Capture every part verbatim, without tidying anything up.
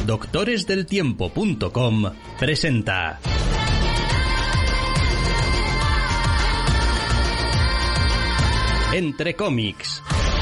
doctores del tiempo punto com presenta Entre cómics.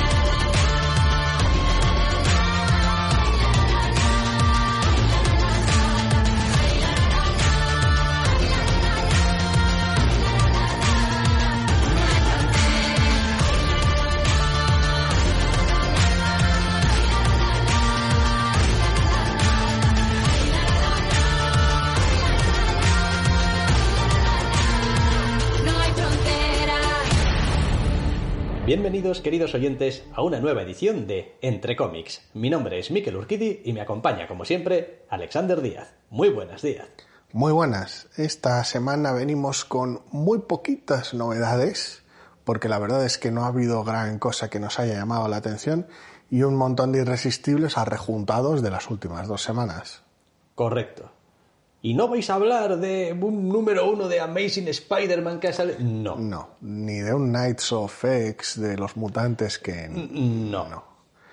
Bienvenidos, queridos oyentes, a una nueva edición de Entre cómics. Mi nombre es Mikel Urquidi y me acompaña, como siempre, Alexander Díaz. Muy buenas, Díaz. Muy buenas. Esta semana venimos con muy poquitas novedades, porque la verdad es que no ha habido gran cosa que nos haya llamado la atención y un montón de irresistibles arrejuntados de las últimas dos semanas. Correcto. ¿Y no vais a hablar de un número uno de Amazing Spider-Man que ha salido? No. No, ni de un Knights of X de los mutantes que... No. No,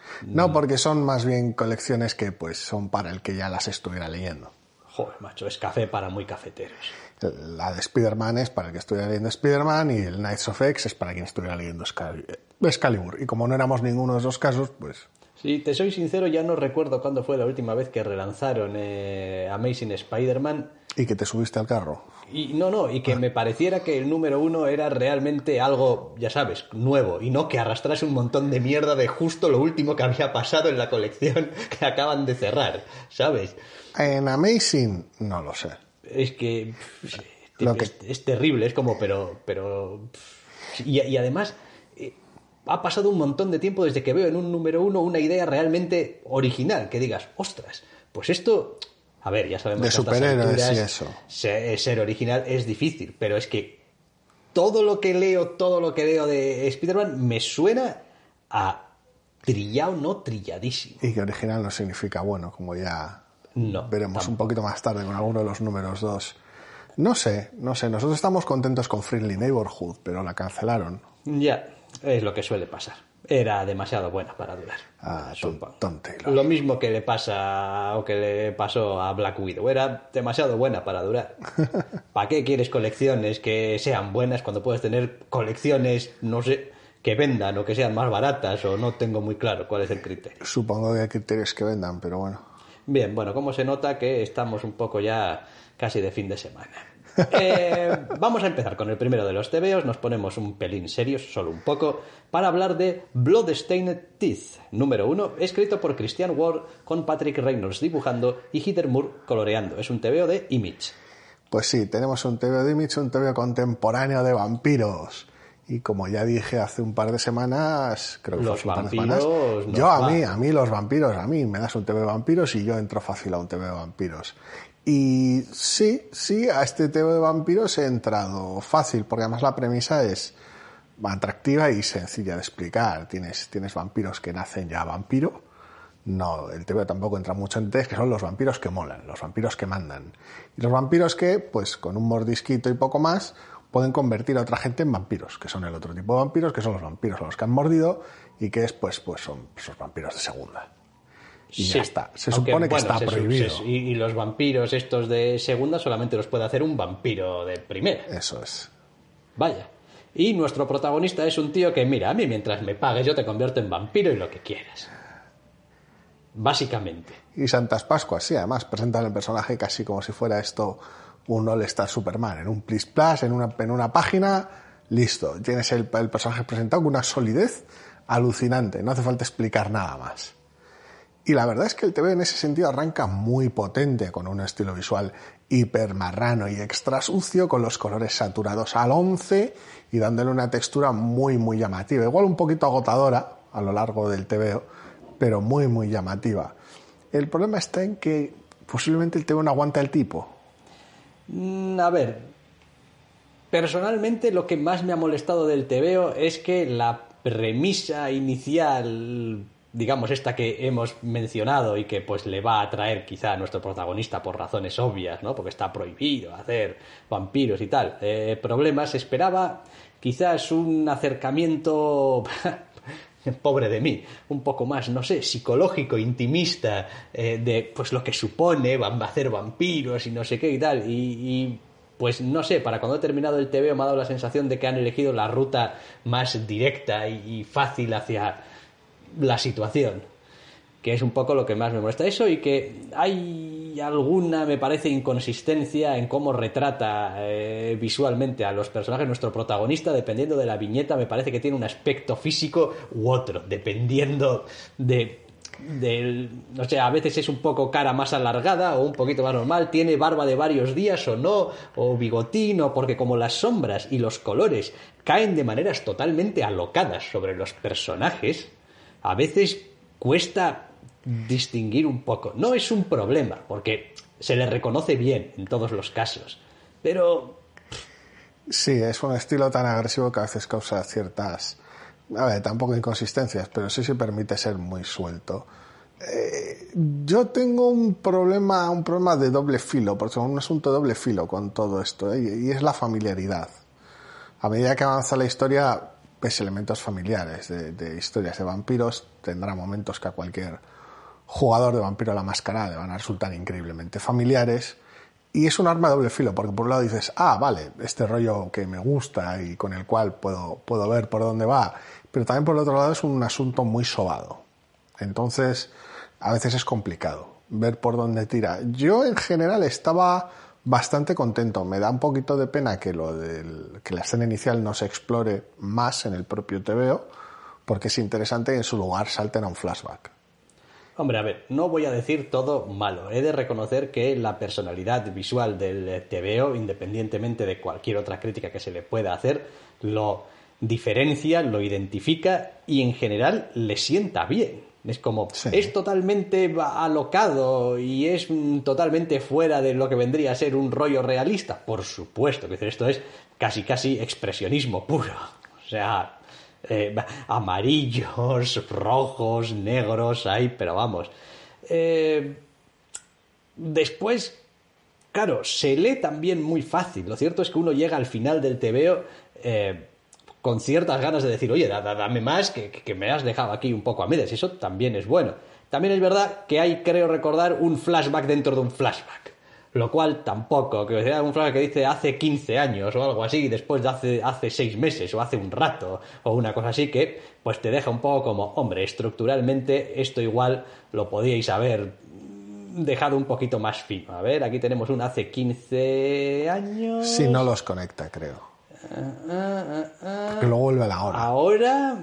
no porque son más bien colecciones que pues son para el que ya las estuviera leyendo. Joder, macho, es café para muy cafeteros. La de Spider-Man es para el que estuviera leyendo Spider-Man y el Knights of X es para quien estuviera leyendo Excalibur. Y como no éramos ninguno de esos dos casos, pues... Si te soy sincero, ya no recuerdo cuándo fue la última vez que relanzaron eh, Amazing Spider-Man. Y que te subiste al carro. Y no, no, y que me pareciera que el número uno era realmente algo, ya sabes, nuevo, y no que arrastrase un montón de mierda de justo lo último que había pasado en la colección que acaban de cerrar, ¿sabes? En Amazing, no lo sé. Es que, pff, Lo es, que... es terrible, es como, pero... pero pff, y, y además... Eh, ha pasado un montón de tiempo desde que veo en un número uno una idea realmente original, que digas, ostras, pues esto... A ver, ya sabemos de que superhéroes y eso. Ser, ser original es difícil, pero es que todo lo que leo, todo lo que leo de Spider-Man me suena a trillado, no trilladísimo. Y que original no significa bueno, como ya no, veremos tampoco. Un poquito más tarde con alguno de los números dos. No sé, no sé, nosotros estamos contentos con Friendly Neighborhood, pero la cancelaron. Ya, es lo que suele pasar. Era demasiado buena para durar. Ah, tonto. Lo mismo que le pasa o que le pasó a Black Widow. Era demasiado buena para durar. ¿Para qué quieres colecciones que sean buenas cuando puedes tener colecciones, no sé, que vendan o que sean más baratas? O no tengo muy claro cuál es el criterio. Supongo que hay criterios que vendan, pero bueno. Bien, bueno, como se nota que estamos un poco ya casi de fin de semana. Eh, vamos a empezar con el primero de los tebeos. Nos ponemos un pelín serios, solo un poco, para hablar de Bloodstained Teeth, número uno, escrito por Christian Ward, con Patrick Reynolds dibujando y Heather Moore coloreando. Es un tebeo de Image. Pues sí, tenemos un tebeo de Image, un tebeo contemporáneo de vampiros. Y como ya dije hace un par de semanas, creo que los fue hace un par de vampiros semanas, yo a mí, a mí los vampiros, a mí me das un tebeo de vampiros y yo entro fácil a un tebeo de vampiros. Y sí, sí, a este tebeo de vampiros he entrado fácil, porque además la premisa es atractiva y sencilla de explicar. Tienes, tienes vampiros que nacen ya vampiro. No, el tebeo tampoco entra mucho en test, que son los vampiros que molan, los vampiros que mandan. Y los vampiros que, pues con un mordisquito y poco más, pueden convertir a otra gente en vampiros, que son el otro tipo de vampiros, que son los vampiros a los que han mordido y que es, pues, pues son esos vampiros de segunda. Y sí, ya está. Se aunque, supone que bueno, está se, prohibido. Se, y, y los vampiros estos de segunda solamente los puede hacer un vampiro de primera. Eso es. Vaya. Y nuestro protagonista es un tío que, mira, a mí mientras me pagues yo te convierto en vampiro y lo que quieras. Básicamente. Y Santas Pascuas, sí, además presentan el personaje casi como si fuera esto un All-Star Superman. En un plis plas, en una, en una página, listo. Tienes el, el personaje presentado con una solidez alucinante. No hace falta explicar nada más. Y la verdad es que el tebeo en ese sentido arranca muy potente, con un estilo visual hiper marrano y extra sucio, con los colores saturados al once y dándole una textura muy muy llamativa. Igual un poquito agotadora a lo largo del tebeo, pero muy muy llamativa. El problema está en que posiblemente el tebeo no aguanta el tipo. Mm, a ver, personalmente lo que más me ha molestado del tebeo es que la premisa inicial, digamos esta que hemos mencionado y que pues le va a atraer quizá a nuestro protagonista por razones obvias, ¿no? Porque está prohibido hacer vampiros y tal, eh, problemas, esperaba quizás un acercamiento pobre de mí, un poco más, no sé, psicológico, intimista, eh, de pues lo que supone van a hacer vampiros y no sé qué y tal, y, y pues no sé, para cuando he terminado el T V O me ha dado la sensación de que han elegido la ruta más directa y, y fácil hacia la situación, que es un poco lo que más me molesta eso, y que hay alguna, me parece, inconsistencia en cómo retrata eh, visualmente a los personajes. Nuestro protagonista, dependiendo de la viñeta, me parece que tiene un aspecto físico u otro, dependiendo de... Del, no sé, a veces es un poco cara más alargada o un poquito más normal, tiene barba de varios días o no, o bigotín, o porque como las sombras y los colores caen de maneras totalmente alocadas sobre los personajes, a veces cuesta distinguir un poco. No es un problema, porque se le reconoce bien en todos los casos, pero... Sí, es un estilo tan agresivo que a veces causa ciertas... A ver, tampoco inconsistencias, pero sí se permite ser muy suelto. Eh, yo tengo un problema, un problema de doble filo, porque es un asunto de doble filo con todo esto, ¿eh? Y es la familiaridad. A medida que avanza la historia, ves elementos familiares de, de historias de vampiros, tendrá momentos que a cualquier jugador de Vampiro a la Máscara le van a resultar increíblemente familiares. Y es un arma de doble filo, porque por un lado dices, ah, vale, este rollo que me gusta y con el cual puedo, puedo ver por dónde va, pero también por el otro lado es un asunto muy sobado. Entonces, a veces es complicado ver por dónde tira. Yo, en general, estaba bastante contento. Me da un poquito de pena que, lo del, que la escena inicial no se explore más en el propio T V O, porque es interesante que en su lugar salten a un flashback. Hombre, a ver, no voy a decir todo malo. He de reconocer que la personalidad visual del T V O, independientemente de cualquier otra crítica que se le pueda hacer, lo diferencia, lo identifica y en general le sienta bien. Es como, sí. Es totalmente alocado y es totalmente fuera de lo que vendría a ser un rollo realista. Por supuesto, que esto es casi casi expresionismo puro. O sea... Eh, amarillos, rojos, negros, ahí, pero vamos. Eh, después, claro, se lee también muy fácil. Lo cierto es que uno llega al final del T V O eh, con ciertas ganas de decir, oye, da, da, dame más, que, que me has dejado aquí un poco a medias. Eso también es bueno. También es verdad que hay, creo recordar, un flashback dentro de un flashback. Lo cual tampoco, que sea un flashback que dice hace quince años o algo así, y después de hace, hace seis meses o hace un rato o una cosa así, que pues te deja un poco como, hombre, estructuralmente esto igual lo podíais haber dejado un poquito más fino. A ver, aquí tenemos un hace quince años... Sí, no los conecta, creo. Uh, uh, uh, uh, Porque luego vuelve a la hora. Ahora...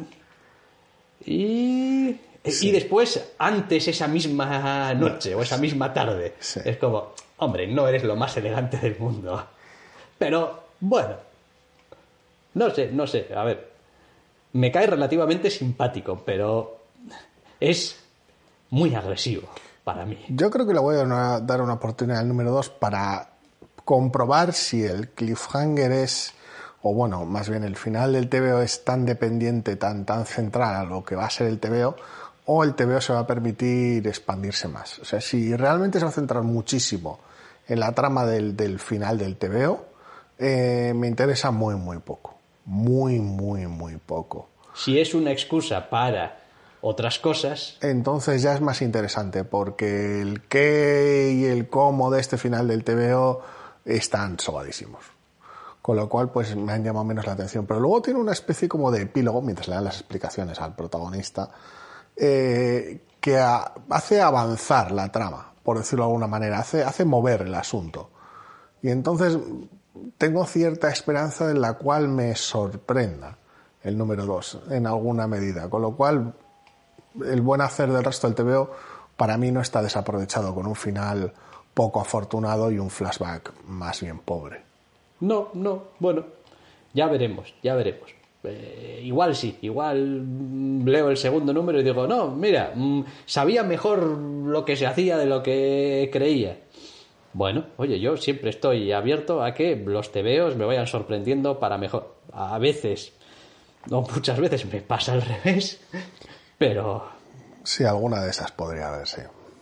Y... Sí. Y después, antes esa misma noche o esa misma tarde. Sí. Es como, hombre, no eres lo más elegante del mundo. Pero, bueno. No sé, no sé. A ver. Me cae relativamente simpático, pero es muy agresivo para mí. Yo creo que le voy a dar una oportunidad al número dos para comprobar si el cliffhanger es... o bueno, más bien el final del T V O es tan dependiente, tan, tan central a lo que va a ser el T V O, o el T V O se va a permitir expandirse más. O sea, si realmente se va a centrar muchísimo en la trama del, del final del T V O, eh, me interesa muy, muy poco. Muy, muy, muy poco. Si es una excusa para otras cosas... Entonces ya es más interesante, porque el qué y el cómo de este final del T V O están sobadísimos. Con lo cual, pues me han llamado menos la atención. Pero luego tiene una especie como de epílogo, mientras le dan las explicaciones al protagonista, Eh, que a, hace avanzar la trama, por decirlo de alguna manera, hace, hace mover el asunto. Y entonces tengo cierta esperanza en la cual me sorprenda el número dos en alguna medida, con lo cual el buen hacer del resto del T V O para mí no está desaprovechado, con un final poco afortunado y un flashback más bien pobre. No, no, bueno, ya veremos, ya veremos. Eh, igual sí, igual leo el segundo número y digo, no, mira, mmm, sabía mejor lo que se hacía de lo que creía. Bueno, oye, yo siempre estoy abierto a que los tebeos me vayan sorprendiendo para mejor. A veces, no muchas veces me pasa al revés, pero... Sí, alguna de esas podría haber, sí.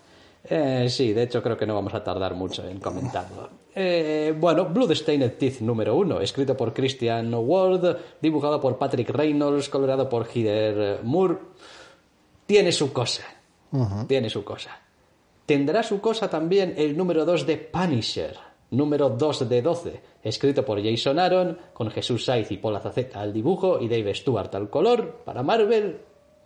Eh, sí, de hecho creo que no vamos a tardar mucho en comentarlo. Eh, bueno, Bloodstained Teeth número uno, escrito por Christian Ward, dibujado por Patrick Reynolds, coloreado por Heather Moore. Tiene su cosa, uh-huh. tiene su cosa. Tendrá su cosa también el número dos de Punisher, número dos de doce, escrito por Jason Aaron, con Jesús Saiz y Paul Azaceta al dibujo y Dave Stewart al color, para Marvel.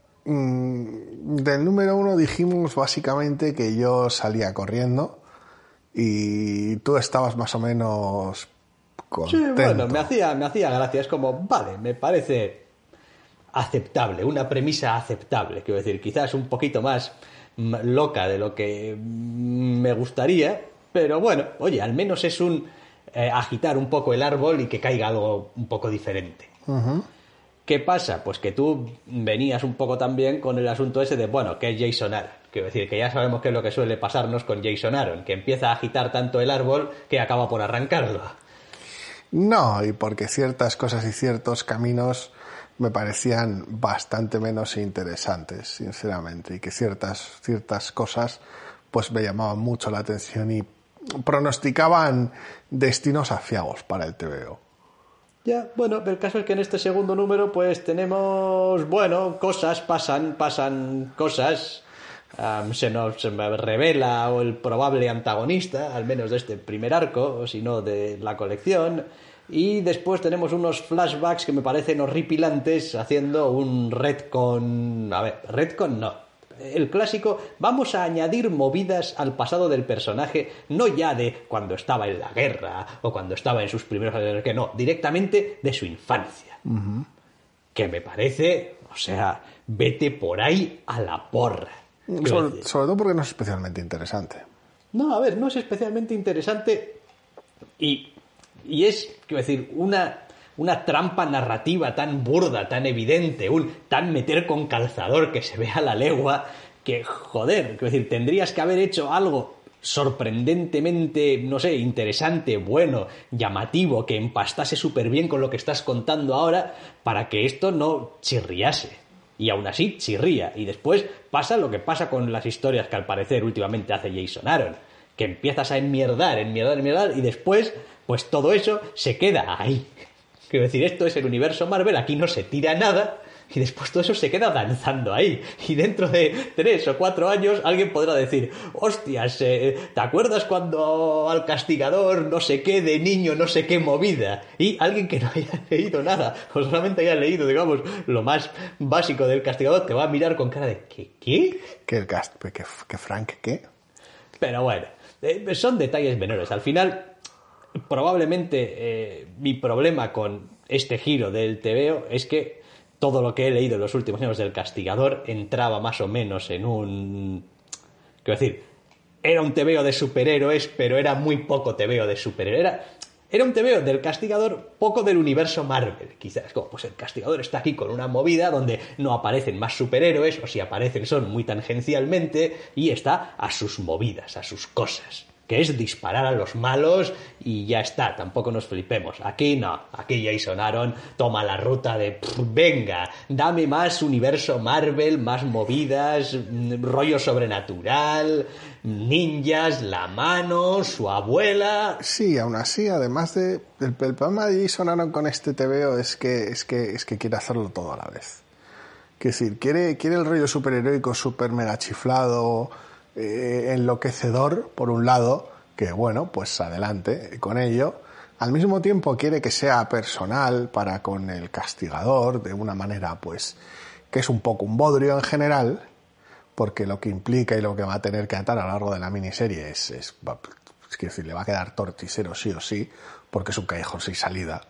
Mm, del número uno dijimos básicamente que yo salía corriendo y tú estabas más o menos contento. Sí, bueno, me hacía, me hacía gracia, es como, vale, me parece aceptable, una premisa aceptable, quiero decir, quizás un poquito más loca de lo que me gustaría, pero bueno, oye, al menos es un eh, agitar un poco el árbol y que caiga algo un poco diferente. Uh-huh. ¿Qué pasa? Pues que tú venías un poco también con el asunto ese de, bueno, que es Jason Aaron. Quiero decir, que ya sabemos qué es lo que suele pasarnos con Jason Aaron, que empieza a agitar tanto el árbol que acaba por arrancarlo. No, y porque ciertas cosas y ciertos caminos me parecían bastante menos interesantes, sinceramente, y que ciertas, ciertas cosas pues me llamaban mucho la atención y pronosticaban destinos aciagos para el T V O. Ya, bueno, el caso es que en este segundo número pues tenemos, bueno, cosas, pasan, pasan cosas, um, se nos revela o el probable antagonista, al menos de este primer arco, o si no de la colección. Y después tenemos unos flashbacks que me parecen horripilantes haciendo un retcon... A ver, retcon no. El clásico, vamos a añadir movidas al pasado del personaje, no ya de cuando estaba en la guerra o cuando estaba en sus primeros años, que no, directamente de su infancia. Uh-huh. Que me parece, o sea, vete por ahí a la porra. Sobre, sobre todo porque no es especialmente interesante. No, a ver, no es especialmente interesante y... Y es, quiero decir, una, una trampa narrativa tan burda, tan evidente, un tan meter con calzador que se ve a la legua, que, joder, quiero decir, tendrías que haber hecho algo sorprendentemente, no sé, interesante, bueno, llamativo, que empastase súper bien con lo que estás contando ahora, para que esto no chirriase. Y aún así chirría. Y después pasa lo que pasa con las historias que al parecer últimamente hace Jason Aaron, que empiezas a enmierdar, enmierdar, enmierdar, y después... pues todo eso se queda ahí. Quiero decir, esto es el universo Marvel, aquí no se tira nada, y después todo eso se queda danzando ahí. Y dentro de tres o cuatro años alguien podrá decir, hostias, eh, ¿te acuerdas cuando al Castigador no sé qué de niño, no sé qué movida? Y alguien que no haya leído nada, o solamente haya leído, digamos, lo más básico del Castigador, te va a mirar con cara de, ¿qué? ¿Qué? ¿Qué, qué, qué Frank, qué? Pero bueno, eh, son detalles menores. Al final... probablemente eh, mi problema con este giro del tebeo es que todo lo que he leído en los últimos años del Castigador entraba más o menos en un... quiero decir, era un tebeo de superhéroes, pero era muy poco tebeo de superhéroes. Era, era un tebeo del Castigador, poco del universo Marvel, quizás. Como, pues el Castigador está aquí con una movida donde no aparecen más superhéroes, o si aparecen son muy tangencialmente, y está a sus movidas, a sus cosas, que es disparar a los malos y ya está, tampoco nos flipemos. Aquí no, aquí Jason Aaron toma la ruta de pff, venga, dame más universo Marvel, más movidas, rollo sobrenatural, ninjas, la mano, su abuela... Sí, aún así, además de... El, el problema de Jason Aaron con este tebeo es que, es que, es que quiere hacerlo todo a la vez. Es decir, quiere, quiere el rollo superheroico, super mega chiflado... Eh, enloquecedor, por un lado, que bueno, pues adelante con ello. Al mismo tiempo quiere que sea personal para con el Castigador, de una manera pues que es un poco un bodrio en general, porque lo que implica y lo que va a tener que atar a lo largo de la miniserie es, es, es decir, le va a quedar torticero sí o sí, porque es un callejón sin salida.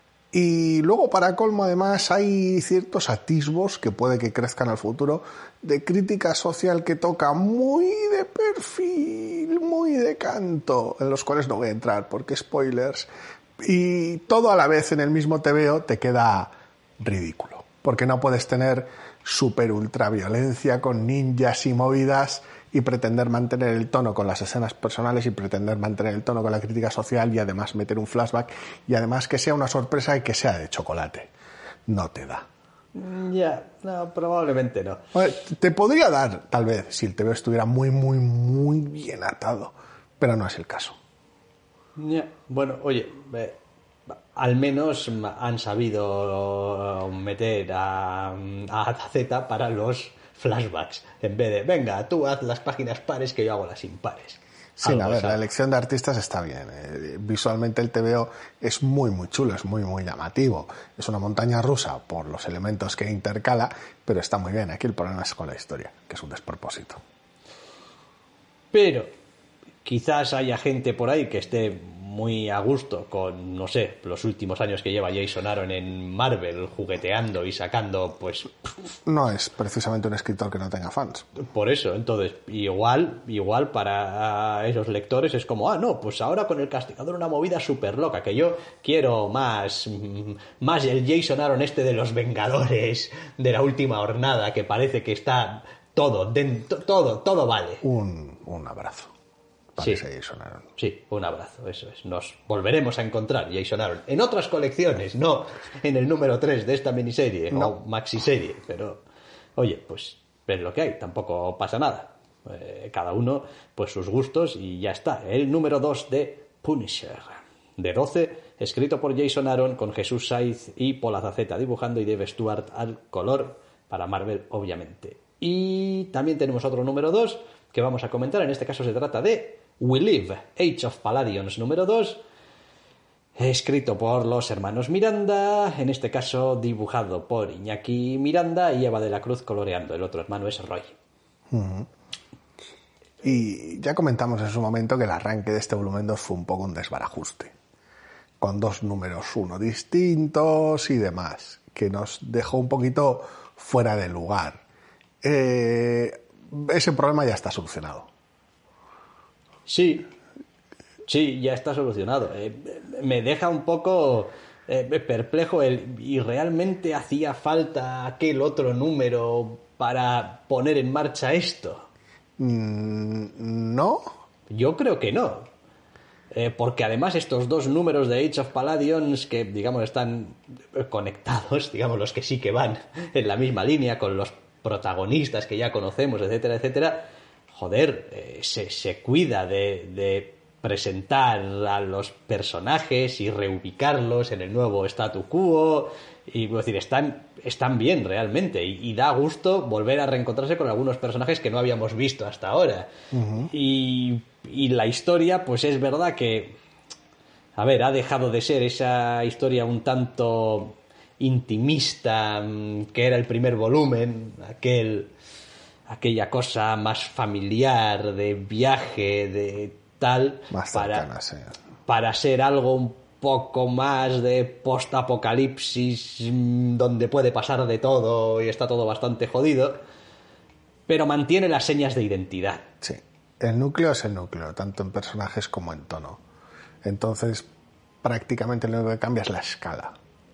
Y luego, para colmo, además, hay ciertos atisbos que puede que crezcan al futuro de crítica social que toca muy de perfil, muy de canto, en los cuales no voy a entrar porque spoilers, y todo a la vez en el mismo tebeo te queda ridículo, porque no puedes tener super ultra violencia con ninjas y movidas y pretender mantener el tono con las escenas personales y pretender mantener el tono con la crítica social y además meter un flashback y además que sea una sorpresa y que sea de chocolate. No te da. Ya, no, probablemente no. Bueno, te podría dar, tal vez, si el T V O estuviera muy, muy, muy bien atado, pero no es el caso. Ya, bueno, oye, eh, al menos han sabido meter a, a Z para los flashbacks, en vez de, venga, tú haz las páginas pares que yo hago las impares. Sí, Algo a ver, sabe. la elección de artistas está bien. Eh, visualmente el T V O es muy, muy chulo, es muy, muy llamativo. Es una montaña rusa por los elementos que intercala, pero está muy bien. Aquí el problema es con la historia, que es un despropósito. Pero quizás haya gente por ahí que esté muy a gusto con, no sé, los últimos años que lleva Jason Aaron en Marvel, jugueteando y sacando, pues, No es precisamente un escritor que no tenga fans. por eso. Entonces, igual, igual para esos lectores es como, ah, no, pues ahora con el Castigador una movida súper loca, que yo quiero más, mm, más el Jason Aaron este de los Vengadores, de la última hornada, que parece que está todo, dentro, todo, todo vale. Un, un abrazo para Sí. ese Jason Aaron. Sí, un abrazo, eso es. Nos volveremos a encontrar, Jason Aaron, en otras colecciones, no en el número tres de esta miniserie No. o maxiserie, pero oye, pues es lo que hay, tampoco pasa nada. Eh, cada uno, pues sus gustos y ya está. El número dos de Punisher, de doce, escrito por Jason Aaron con Jesús Saiz y Paul Azaceta dibujando y Dave Stewart al color, para Marvel, obviamente. Y también tenemos otro número dos que vamos a comentar, en este caso se trata de We Live, Age of Palladions número dos, escrito por los hermanos Miranda, en este caso dibujado por Iñaki Miranda y Eva de la Cruz coloreando, el otro hermano es Roy. Uh-huh. Y ya comentamos en su momento que el arranque de este volumen dos fue un poco un desbarajuste, con dos números uno distintos y demás, que nos dejó un poquito fuera de lugar. Eh, ese problema ya está solucionado. Sí, sí, ya está solucionado. Eh, me deja un poco eh, perplejo el, ¿y realmente hacía falta aquel otro número para poner en marcha esto? Mm, ¿no? Yo creo que no. Eh, porque además estos dos números de Age of Palladions que, digamos, están conectados, digamos, los que sí que van en la misma línea con los protagonistas que ya conocemos, etcétera, etcétera, joder, eh, se, se cuida de, de presentar a los personajes y reubicarlos en el nuevo statu quo. Y, es decir, están, están bien realmente. Y, y da gusto volver a reencontrarse con algunos personajes que no habíamos visto hasta ahora. Uh-huh. Y, y la historia, pues es verdad que, a ver, ha dejado de ser esa historia un tanto intimista que era el primer volumen, aquel, aquella cosa más familiar de viaje, de tal, más para, cercana, sí. para ser algo un poco más de post-apocalipsis donde puede pasar de todo y está todo bastante jodido, pero mantiene las señas de identidad. Sí, el núcleo es el núcleo, tanto en personajes como en tono. Entonces, prácticamente lo único que cambia es la escala.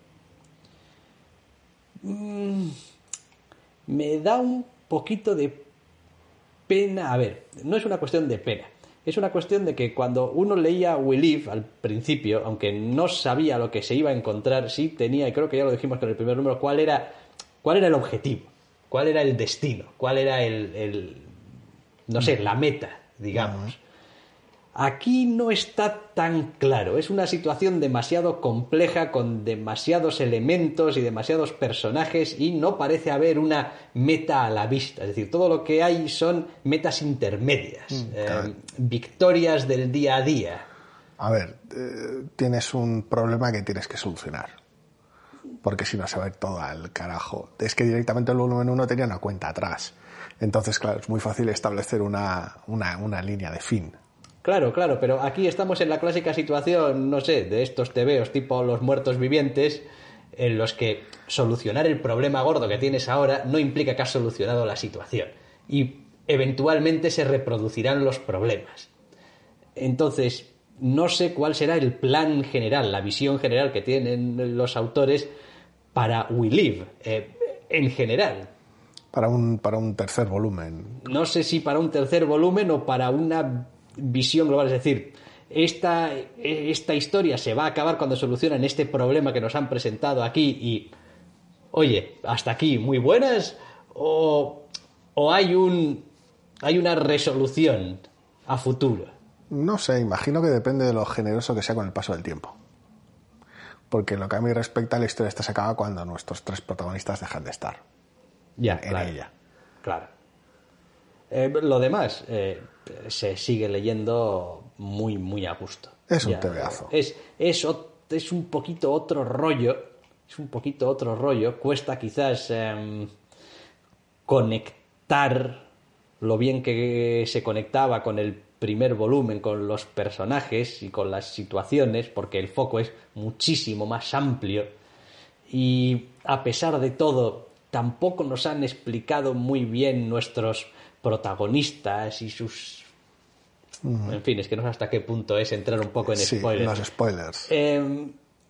Mm, me da un poquito de pena. A ver, no es una cuestión de pena. Es una cuestión de que cuando uno leía We Live al principio, aunque no sabía lo que se iba a encontrar, sí tenía, y creo que ya lo dijimos con el primer número, cuál era, cuál era el objetivo, cuál era el destino, cuál era el, el no sé, la meta, digamos. Aquí no está tan claro. Es una situación demasiado compleja, con demasiados elementos y demasiados personajes, y no parece haber una meta a la vista. Es decir, todo lo que hay son metas intermedias, mm, claro. eh, victorias del día a día. A ver, eh, tienes un problema que tienes que solucionar, porque si no se va a ir todo al carajo. Es que directamente el volumen uno tenía una cuenta atrás. Entonces, claro, es muy fácil establecer una, una, una línea de fin. Claro, claro, pero aquí estamos en la clásica situación, no sé, de estos tebeos tipo Los Muertos Vivientes, en los que solucionar el problema gordo que tienes ahora no implica que has solucionado la situación. Y eventualmente se reproducirán los problemas. Entonces, no sé cuál será el plan general, la visión general que tienen los autores para We Live, eh, en general. Para un, para un tercer volumen. No sé si para un tercer volumen o para una visión global, es decir, esta, esta historia se va a acabar cuando solucionan este problema que nos han presentado aquí y oye, hasta aquí, muy buenas, o, o hay un hay una resolución a futuro. No sé, imagino que depende de lo generoso que sea con el paso del tiempo. Porque en lo que a mí respecta, la historia esta se acaba cuando nuestros tres protagonistas dejan de estar ya, en claro, ella. Claro. Eh, lo demás eh, se sigue leyendo muy, muy a gusto. Es un ya, tebeazo. Es, es, es un poquito otro rollo. Es un poquito otro rollo. Cuesta quizás eh, conectar lo bien que se conectaba con el primer volumen, con los personajes y con las situaciones, porque el foco es muchísimo más amplio y a pesar de todo tampoco nos han explicado muy bien nuestros protagonistas y sus... Uh-huh. En fin, es que no sé hasta qué punto es entrar un poco en sí, spoilers. los spoilers. Eh,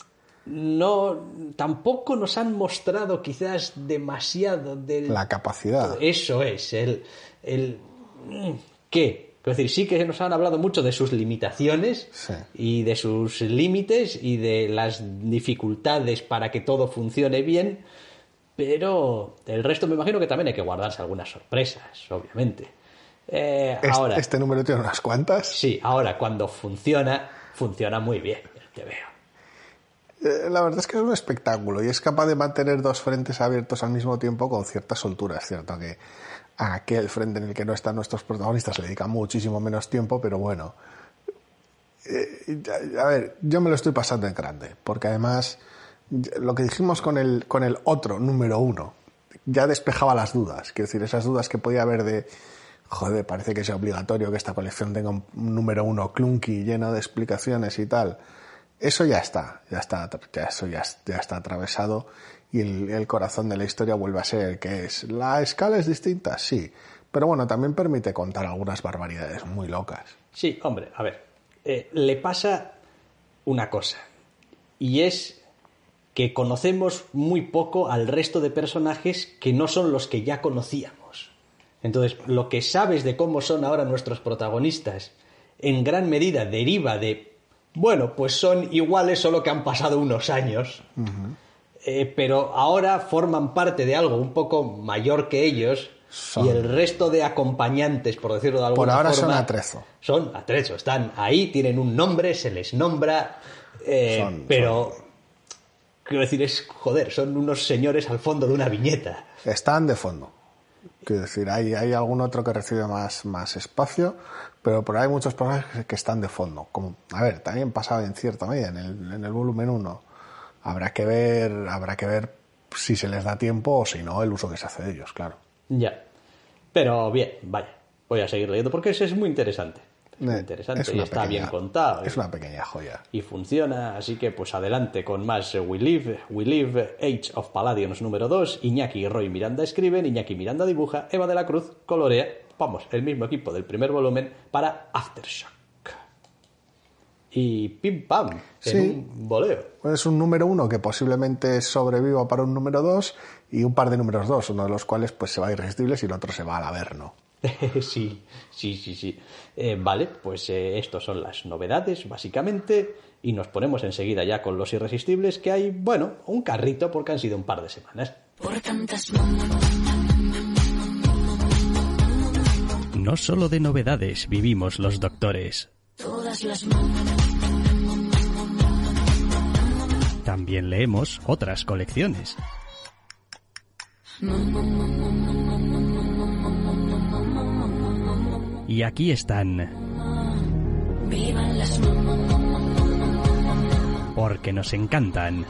no, tampoco nos han mostrado quizás demasiado del... La capacidad. Eso es, el... el ¿qué? Es decir, sí que nos han hablado mucho de sus limitaciones sí. y de sus límites y de las dificultades para que todo funcione bien, pero el resto me imagino que también hay que guardarse algunas sorpresas, obviamente. Eh, este, ahora, este número tiene unas cuantas. Sí, ahora cuando funciona, funciona muy bien, te veo. Eh, la verdad es que es un espectáculo y es capaz de mantener dos frentes abiertos al mismo tiempo con cierta soltura. Es cierto que a aquel frente en el que no están nuestros protagonistas le dedican muchísimo menos tiempo, pero bueno, eh, a ver, yo me lo estoy pasando en grande, porque además lo que dijimos con el, con el otro número uno ya despejaba las dudas, quiero decir, esas dudas que podía haber de, joder, parece que es obligatorio que esta colección tenga un número uno clunky, lleno de explicaciones y tal. Eso ya está, ya está, ya, eso ya, ya está atravesado y el, el corazón de la historia vuelve a ser el que es. ¿La escala es distinta? Sí, pero bueno, también permite contar algunas barbaridades muy locas. Sí, hombre, a ver, eh, le pasa una cosa y es que conocemos muy poco al resto de personajes que no son los que ya conocíamos. Entonces, lo que sabes de cómo son ahora nuestros protagonistas en gran medida deriva de bueno, pues son iguales, solo que han pasado unos años, uh-huh. eh, pero ahora forman parte de algo un poco mayor que ellos son. Y el resto de acompañantes, por decirlo de alguna forma... Por ahora forma, son atrezo. Son atrezo, están ahí, tienen un nombre, se les nombra, eh, son, pero... Son. Quiero decir, es, joder, son unos señores al fondo de una viñeta. Están de fondo. Quiero decir, hay, hay algún otro que recibe más, más espacio, pero por ahí hay muchos personajes que están de fondo. Como, a ver, también pasaba en cierta medida en el, en el volumen uno. Habrá que ver, habrá que ver si se les da tiempo o si no, el uso que se hace de ellos, claro. Ya. Pero bien, vaya, voy a seguir leyendo porque eso es muy interesante. Es muy interesante es y está pequeña, bien contado. Es una pequeña joya. Y funciona, así que pues adelante con más We Live, We Live, Age of Palladiums número dos, Iñaki y Roy Miranda escriben, Iñaki Miranda dibuja, Eva de la Cruz colorea, vamos, el mismo equipo del primer volumen para Aftershock. Y pim pam, en sí, un voleo. Es un número uno que posiblemente sobreviva para un número dos y un par de números dos, uno de los cuales pues se va a Irresistibles y el otro se va al Averno. Sí, sí, sí, sí. Eh, vale, pues eh, estos son las novedades, básicamente, y nos ponemos enseguida ya con los Irresistibles, que hay, bueno, un carrito porque han sido un par de semanas. Por tantas... No solo de novedades vivimos los doctores. Todas las... También leemos otras colecciones. Y aquí están. Vivan las... Porque nos encantan.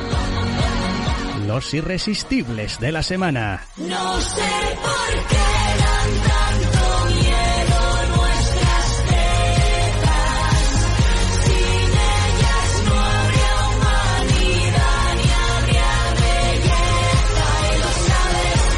Los Irresistibles de la semana. No sé por qué dan tanto miedo nuestras tetas. Sin ellas no habría humanidad ni habría belleza. Y lo sabes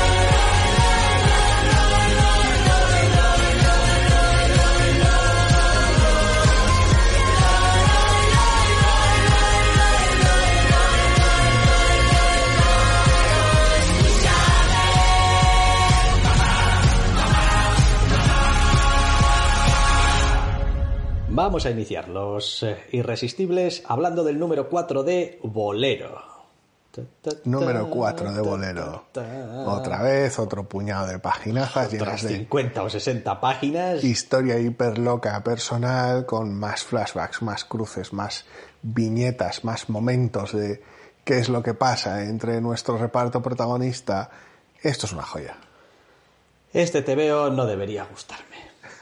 Vamos a iniciar los eh, Irresistibles hablando del número cuatro de Bolero. Número cuatro de Bolero. Otra vez, otro puñado de paginazas llenas Otras de cincuenta o sesenta páginas. historia hiperloca personal con más flashbacks, más cruces, más viñetas, más momentos de qué es lo que pasa entre nuestro reparto protagonista. Esto es una joya. Este TVO no debería gustarme.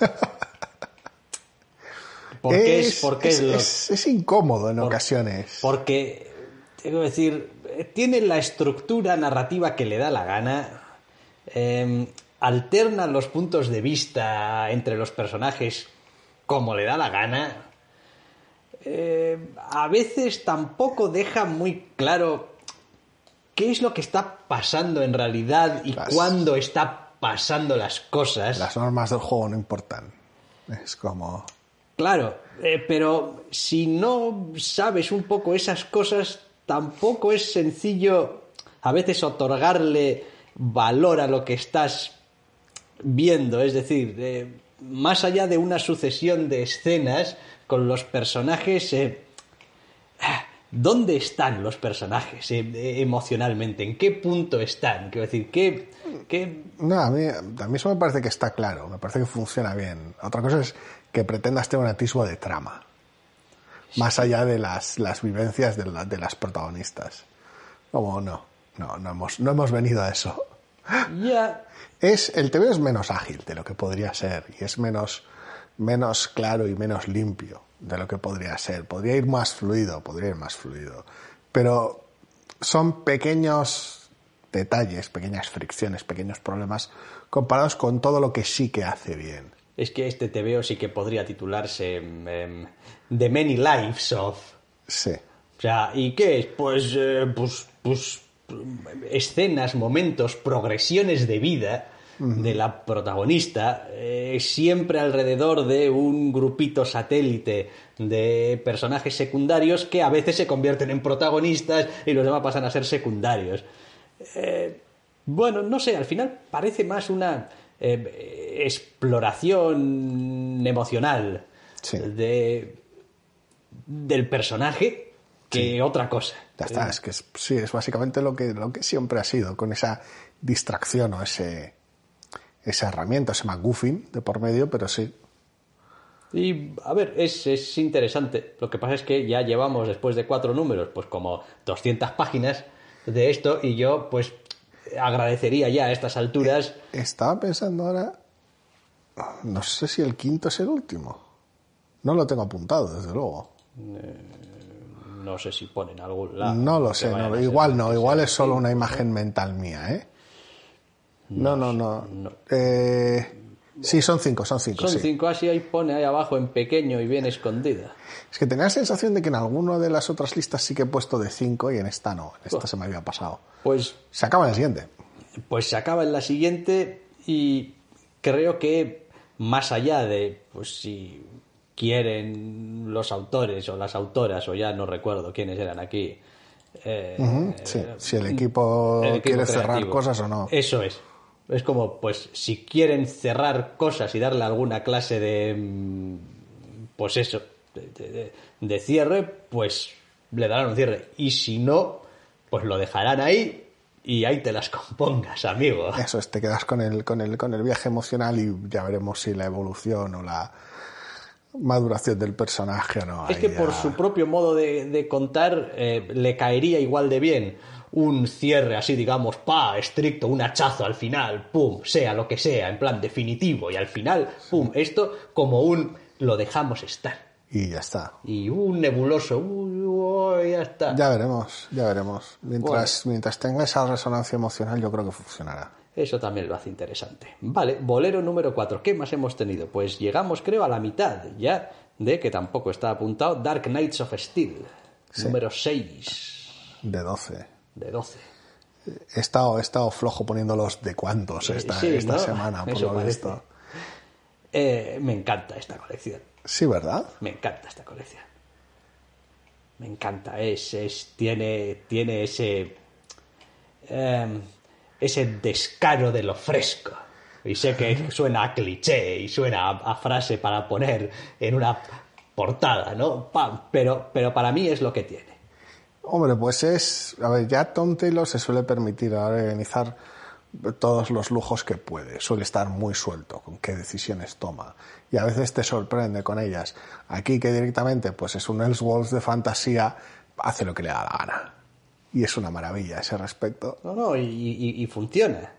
Porque es, porque es, es, lo- es- es incómodo en por- ocasiones. Porque, tengo que decir, tiene la estructura narrativa que le da la gana. eh, alterna los puntos de vista entre los personajes como le da la gana. Eh, a veces tampoco deja muy claro qué es lo que está pasando en realidad y Las- cuándo está pasando las cosas. Las normas del juego no importan. Es como... Claro, eh, pero si no sabes un poco esas cosas, tampoco es sencillo a veces otorgarle valor a lo que estás viendo. Es decir, eh, más allá de una sucesión de escenas con los personajes, eh, ¿dónde están los personajes eh, eh, emocionalmente? ¿En qué punto están? Quiero decir, ¿qué, qué No, a mí, a mí eso me parece que está claro, me parece que funciona bien. Otra cosa es que pretendas tener un atisbo de trama, más allá de las, las vivencias de, la- de las protagonistas. Como no, no, no hemos, no hemos venido a eso. ya... Es, el T V es menos ágil de lo que podría ser y es menos, menos claro y menos limpio de lo que podría ser. Podría ir más fluido, podría ir más fluido. Pero son pequeños detalles, pequeñas fricciones, pequeños problemas comparados con todo lo que sí que hace bien. Es que este TVO sí que podría titularse em, The Many Lives of... Sí. O sea, ¿y qué es? Pues, eh, pues, pues escenas, momentos, progresiones de vida de la protagonista, eh, siempre alrededor de un grupito satélite de personajes secundarios que a veces se convierten en protagonistas y los demás pasan a ser secundarios. Eh, bueno, no sé, al final parece más una eh, exploración emocional Sí. de, del personaje que otra cosa. Ya está, es que es, sí, es básicamente lo que, lo que siempre ha sido, con esa distracción o ese, esa herramienta, ese MacGuffin de por medio, pero sí. Y, a ver, es, es interesante. Lo que pasa es que ya llevamos, después de cuatro números, pues como doscientas páginas de esto, y yo, pues, agradecería ya a estas alturas... Estaba pensando ahora, no sé si el quinto es el último. No lo tengo apuntado, desde luego. No sé si ponen algún lado. No lo que sé, vayan no, a ser igual no, que igual sea es solo así. una imagen mental mía, ¿eh? No, no, no. no. Eh, sí, son cinco, son cinco, Son sí. cinco, así ahí pone ahí abajo en pequeño y bien escondida. Es que tenía la sensación de que en alguna de las otras listas sí que he puesto de cinco y en esta no, en esta Oh. se me había pasado. Pues Se acaba en el siguiente. Pues se acaba en la siguiente y creo que más allá de pues si quieren los autores o las autoras o ya no recuerdo quiénes eran aquí eh, Ujú, sí, si el equipo, el equipo quiere cerrar creativo. cosas o no. Eso es. Es como, pues, si quieren cerrar cosas y darle alguna clase de, mm, pues eso, de, de- de- de cierre, pues le darán un cierre. Y si no, pues lo dejarán ahí y ahí te las compongas, amigo. Eso es, te quedas con el, con el, con el viaje emocional y ya veremos si la evolución o la maduración del personaje o no. Es ahí que ya- por su propio modo de, de contar eh, le caería igual de bien un cierre así, digamos, pa, estricto, un hachazo al final, pum, sea lo que sea, en plan definitivo, y al final, pum, esto como un lo dejamos estar. Y ya está. Y un nebuloso, uy, uy, ya está. Ya veremos, ya veremos. Mientras, mientras tenga esa resonancia emocional, yo creo que funcionará. Eso también lo hace interesante. Vale, bolero número cuatro. ¿Qué más hemos tenido? Pues llegamos, creo, a la mitad ya de, que tampoco está apuntado, Dark Knights of Steel, número seis De doce. de doce. He estado, he estado flojo poniéndolos de cuántos esta, Sí, esta ¿no? semana, por Eso lo parece. visto. Eh, me encanta esta colección. Sí, ¿verdad? Me encanta esta colección. Me encanta. Es, es, tiene, tiene ese. em, ese descaro de lo fresco. Y sé que suena a cliché y suena a, a frase para poner en una portada, ¿no? Pam, pero, pero para mí es lo que tiene. Hombre, pues es... A ver, ya Tom Taylor se suele permitir organizar todos los lujos que puede. Suele estar muy suelto con qué decisiones toma. Y a veces te sorprende con ellas. Aquí que directamente pues es un Elseworlds de fantasía, hace lo que le da la gana. Y es una maravilla a ese respecto. No, no, y, y, y funciona.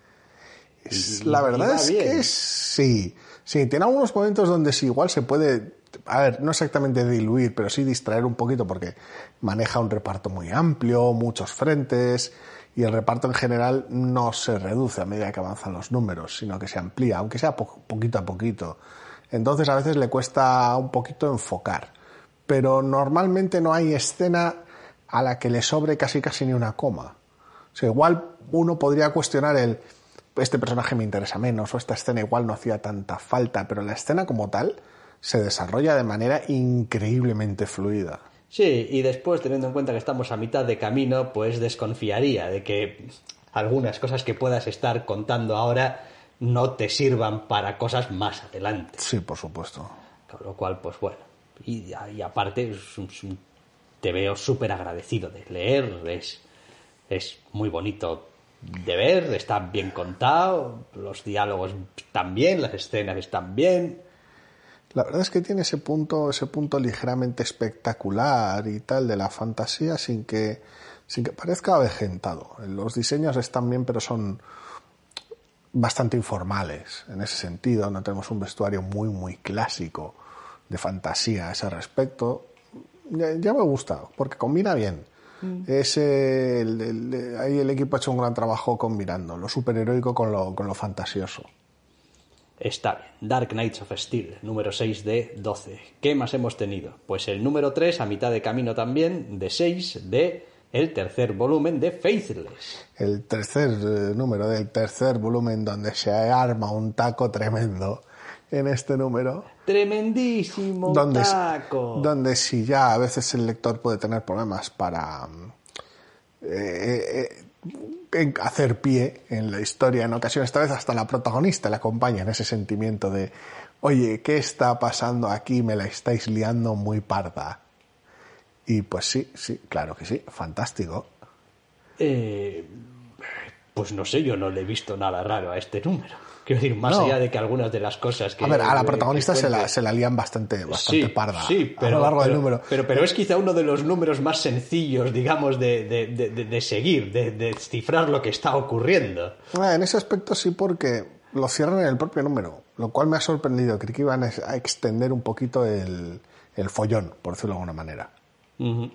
Es, Y- la y verdad va es bien. que sí. Sí, tiene algunos momentos donde sí, igual se puede, a ver, no exactamente diluir, pero sí distraer un poquito porque maneja un reparto muy amplio, muchos frentes, y el reparto en general no se reduce a medida que avanzan los números, sino que se amplía, aunque sea po- poquito a poquito. Entonces a veces le cuesta un poquito enfocar, pero normalmente no hay escena a la que le sobre casi casi ni una coma. O sea, igual uno podría cuestionar el este personaje me interesa menos o esta escena igual no hacía tanta falta, pero la escena como tal se desarrolla de manera increíblemente fluida. Sí, y después, teniendo en cuenta que estamos a mitad de camino, pues desconfiaría de que algunas cosas que puedas estar contando ahora no te sirvan para cosas más adelante. Sí, por supuesto. Con lo cual, pues bueno. Y, y aparte, es un, es un- te veo súper agradecido de leer. Es, es muy bonito de ver, está bien contado, los diálogos están bien, las escenas están bien. La verdad es que tiene ese punto, ese punto ligeramente espectacular y tal de la fantasía sin que, sin que parezca avejentado. Los diseños están bien, pero son bastante informales en ese sentido. No tenemos un vestuario muy, muy clásico de fantasía a ese respecto. Ya, ya me gusta, porque combina bien. Es eh, el, el- ahí el equipo ha hecho un gran trabajo combinando lo superheroico con lo, con lo fantasioso. Está bien. Dark Knights of Steel, número seis de doce. ¿Qué más hemos tenido? Pues el número tres, a mitad de camino también, de seis, de el tercer volumen de Faithless. El tercer eh, número del tercer volumen donde se arma un taco tremendo en este número. Tremendísimo Donde, taco. donde si ya a veces el lector puede tener problemas para mm, eh, eh, en hacer pie en la historia en ocasiones, esta vez hasta la protagonista le acompaña en ese sentimiento de oye, ¿qué está pasando aquí? Me la estáis liando muy parda. Y pues sí, sí, claro que sí, fantástico. Eh, pues no sé, yo no le he visto nada raro a este número. Quiero decir, más No. allá de que algunas de las cosas que... A ver, a la que protagonista se la, cuente- se la lían bastante, bastante sí, parda sí, pero, a lo largo pero, del número. Pero, pero es quizá uno de los números más sencillos, digamos, de, de, de, de- de seguir, de, de descifrar lo que está ocurriendo. Ah, en ese aspecto sí, porque lo cierran en el propio número, lo cual me ha sorprendido. Creí que iban a a extender un poquito el, el follón, por decirlo de alguna manera. Ujú.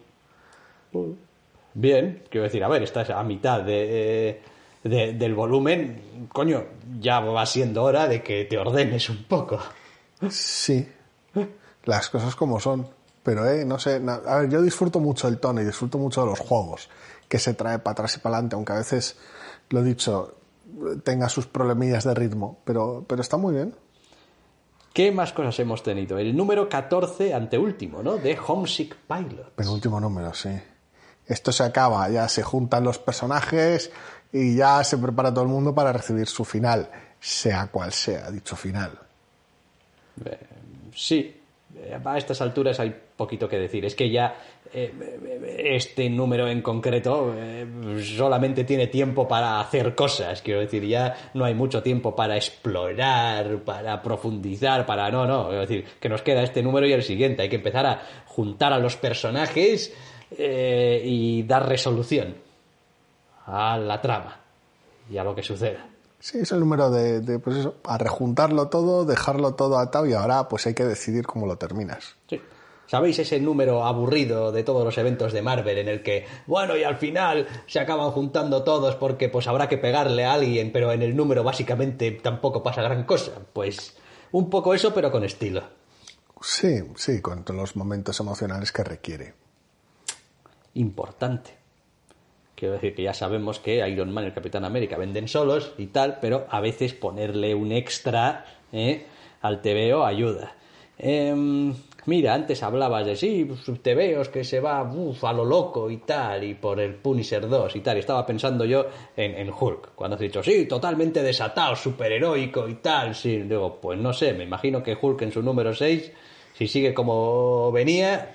Bien, quiero decir, a ver, estás a mitad de, eh, de- del volumen, coño, ya va siendo hora de que te ordenes un poco. Sí, las cosas como son. Pero, eh, no sé, na- a ver, yo disfruto mucho el tono y disfruto mucho de los juegos que se trae para atrás y para adelante, aunque a veces, lo he dicho, tenga sus problemillas de ritmo, pero, pero está muy bien. ¿Qué más cosas hemos tenido? El número catorce, anteúltimo, ¿no? De Homesick Pilot. Penúltimo número, sí. Esto se acaba, ya se juntan los personajes y ya se prepara todo el mundo para recibir su final, sea cual sea dicho final. Eh, sí, eh, a estas alturas hay poquito que decir. Es que ya eh, este número en concreto eh, solamente tiene tiempo para hacer cosas. Quiero decir, ya no hay mucho tiempo para explorar, para profundizar, para... No, no. Quiero decir, que nos queda este número y el siguiente. Hay que empezar a juntar a los personajes eh, y dar resolución a la trama y a lo que suceda. Sí, es el número de, de, pues eso, a rejuntarlo todo, dejarlo todo atado y ahora pues hay que decidir cómo lo terminas. Sí. ¿Sabéis ese número aburrido de todos los eventos de Marvel en el que, bueno, y al final se acaban juntando todos porque pues habrá que pegarle a alguien, pero en el número básicamente tampoco pasa gran cosa? Pues un poco eso, pero con estilo. Sí, sí, con todos los momentos emocionales que requiere. Importante. Quiero decir que ya sabemos que Iron Man y el Capitán América venden solos y tal, pero a veces ponerle un extra ¿eh? al tebeo ayuda. Em, mira, antes hablabas de sí, pues, tebeos que se va uf, a lo loco y tal, y por el Punisher dos y tal. Y estaba pensando yo en, en Hulk, cuando has dicho, sí, totalmente desatado, superheroico y tal. Sí, digo, pues no sé, me imagino que Hulk en su número seis, si sigue como venía,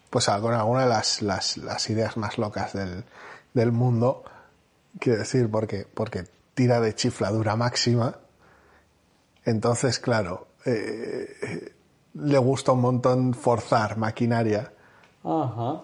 pues con alguna de las, las, las ideas más locas del, del mundo, quiero decir, porque, porque tira de chifladura máxima. Entonces, claro, eh, le gusta un montón forzar maquinaria. Ajá.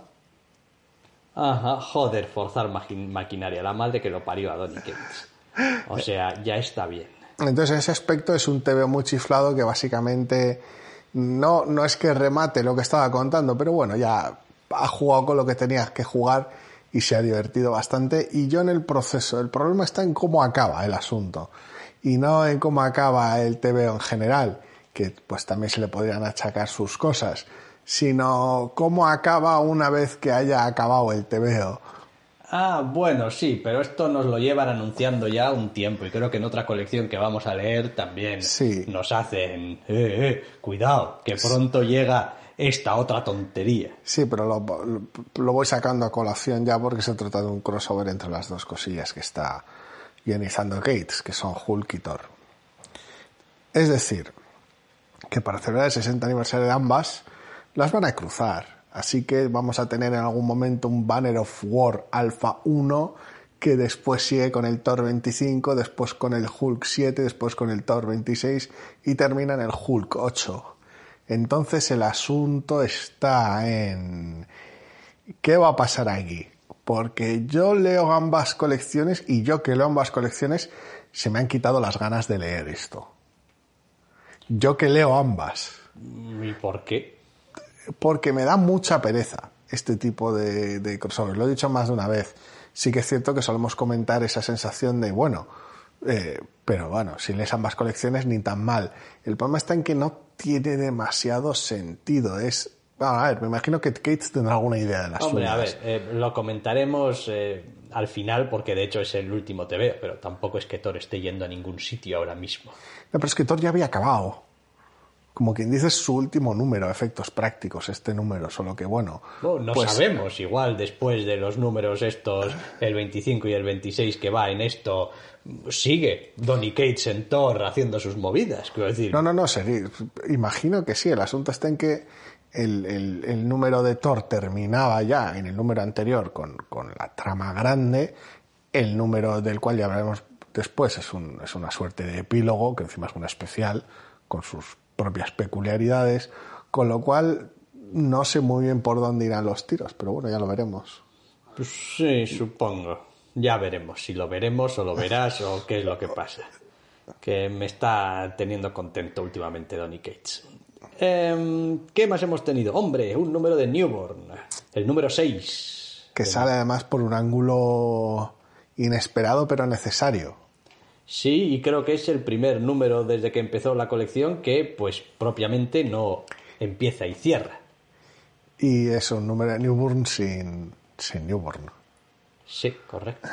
Ajá, joder, forzar maqui- maquinaria. La madre que lo parió a Donny Cates. O sea, ya está bien. Entonces, en ese aspecto es un T V O muy chiflado que básicamente no, no es que remate lo que estaba contando, pero bueno, ya ha jugado con lo que tenía que jugar y se ha divertido bastante. Y yo en el proceso, el problema está en cómo acaba el asunto y no en cómo acaba el T V O en general, que pues también se le podrían achacar sus cosas, sino cómo acaba una vez que haya acabado el T V O. Ah, bueno, sí, pero esto nos lo llevan anunciando ya un tiempo y creo que en otra colección que vamos a leer también Sí. nos hacen, eh, eh, cuidado, que pronto llega esta otra tontería. Sí, pero lo, lo, lo voy sacando a colación ya porque se trata de un crossover entre las dos cosillas que está guionizando Gates, que son Hulk y Thor. Es decir, que para celebrar el sesenta aniversario de ambas, las van a cruzar. Así que vamos a tener en algún momento un Banner of War Alpha uno, que después sigue con el Thor veinticinco, después con el Hulk siete, después con el Thor veintiséis y termina en el Hulk ocho. Entonces el asunto está en ¿qué va a pasar aquí? Porque yo leo ambas colecciones y yo que leo ambas colecciones se me han quitado las ganas de leer esto. Yo que leo ambas. ¿Y por qué? Porque me da mucha pereza este tipo de, de crossover. Lo he dicho más de una vez. Sí que es cierto que solemos comentar esa sensación de, bueno, eh, pero bueno, si lees ambas colecciones ni tan mal. El problema está en que no tiene demasiado sentido. Es, bueno, a ver, me imagino que Gates tendrá alguna idea de las Hombre, suyas. a ver, eh, lo comentaremos eh, al final porque de hecho es el último T V O, pero tampoco es que Thor esté yendo a ningún sitio ahora mismo. No, pero es que Thor ya había acabado. Como quien dice, es su último número, efectos prácticos, este número, solo que bueno... No, no pues, sabemos, igual después de los números estos, el veinticinco y el veintiséis que va en esto, sigue Donny Cates en Thor haciendo sus movidas, quiero decir. No, no, no, seguir. Imagino que sí, el asunto está en que el, el, el número de Thor terminaba ya en el número anterior con, con la trama grande, el número del cual ya hablaremos después es, un, es una suerte de epílogo, que encima es un especial, con sus propias peculiaridades, con lo cual no sé muy bien por dónde irán los tiros, pero bueno, ya lo veremos. Pues sí, supongo. Ya veremos, si lo veremos o lo verás o qué es lo que pasa. Que me está teniendo contento últimamente Donny Cates. Eh, ¿Qué más hemos tenido? Hombre, un número de Newborn, el número seis. Que sale además por un ángulo inesperado pero necesario. Sí, y creo que es el primer número desde que empezó la colección que, pues, propiamente no empieza y cierra. Y es un número de Newborn sin, sin Newborn. Sí, correcto.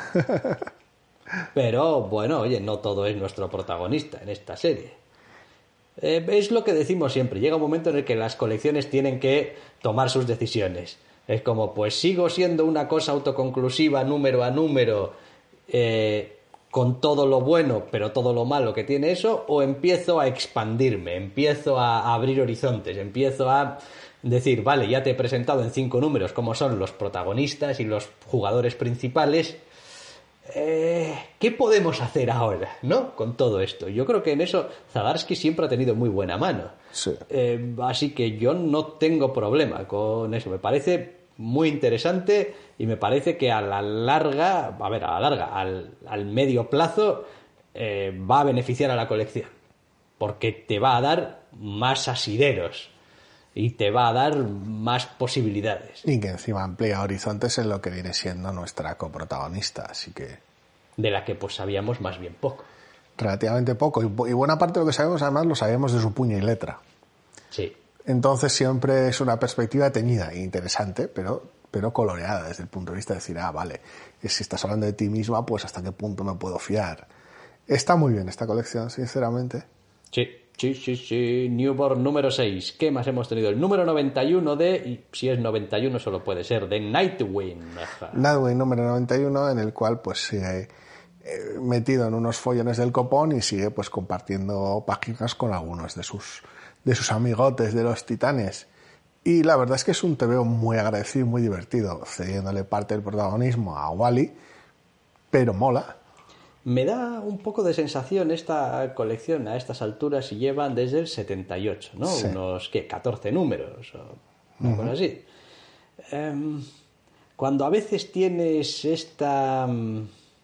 Pero, bueno, oye, no todo es nuestro protagonista en esta serie. Eh, es lo que decimos siempre. Llega un momento en el que las colecciones tienen que tomar sus decisiones. Es como, pues, sigo siendo una cosa autoconclusiva número a número, eh... con todo lo bueno, pero todo lo malo que tiene eso, o empiezo a expandirme, empiezo a abrir horizontes, empiezo a decir, vale, ya te he presentado en cinco números cómo son los protagonistas y los jugadores principales, eh, ¿qué podemos hacer ahora, no? Con todo esto. Yo creo que en eso Zadarsky siempre ha tenido muy buena mano. Sí. Eh, así que yo no tengo problema con eso. Me parece muy interesante y me parece que a la larga, a ver, a la larga, al, al medio plazo, eh, va a beneficiar a la colección. Porque te va a dar más asideros y te va a dar más posibilidades. Y que encima amplía horizontes en lo que viene siendo nuestra coprotagonista, así que... De la que pues sabíamos más bien poco. Relativamente poco. Y, y buena parte de lo que sabemos, además, lo sabemos de su puño y letra. Sí. Entonces siempre es una perspectiva teñida e interesante, pero, pero coloreada desde el punto de vista de decir, ah, vale, si estás hablando de ti misma, pues hasta qué punto me puedo fiar. Está muy bien esta colección, sinceramente. Sí, sí, sí, sí. Newborn número seis. ¿Qué más hemos tenido? El número noventa y uno de... Y si es noventa y uno solo puede ser de Nightwing. Nightwing número noventa y uno, en el cual pues sigue eh, metido en unos follones del copón y sigue pues compartiendo páginas con algunos de sus... de sus amigotes de los Titanes. Y la verdad es que es un tebeo muy agradecido y muy divertido, cediéndole parte del protagonismo a Wally, pero mola. Me da un poco de sensación esta colección a estas alturas y llevan desde el setenta y ocho, ¿no? Sí. Unos, ¿qué? catorce números o una cosa así. Em, cuando a veces tienes esta... mm,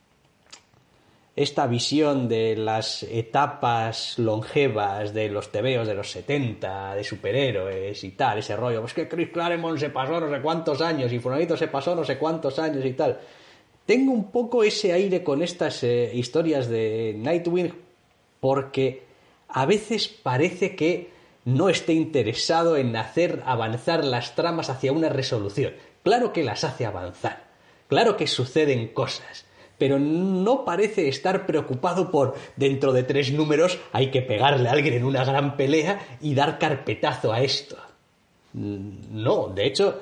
esta visión de las etapas longevas de los tebeos de los setenta, de superhéroes y tal, ese rollo, pues que Chris Claremont se pasó no sé cuántos años y fulanito se pasó no sé cuántos años y tal. Tengo un poco ese aire con estas eh, historias de Nightwing porque a veces parece que no esté interesado en hacer avanzar las tramas hacia una resolución. Claro que las hace avanzar, claro que suceden cosas, pero no parece estar preocupado por dentro de tres números hay que pegarle a alguien en una gran pelea y dar carpetazo a esto. No, de hecho,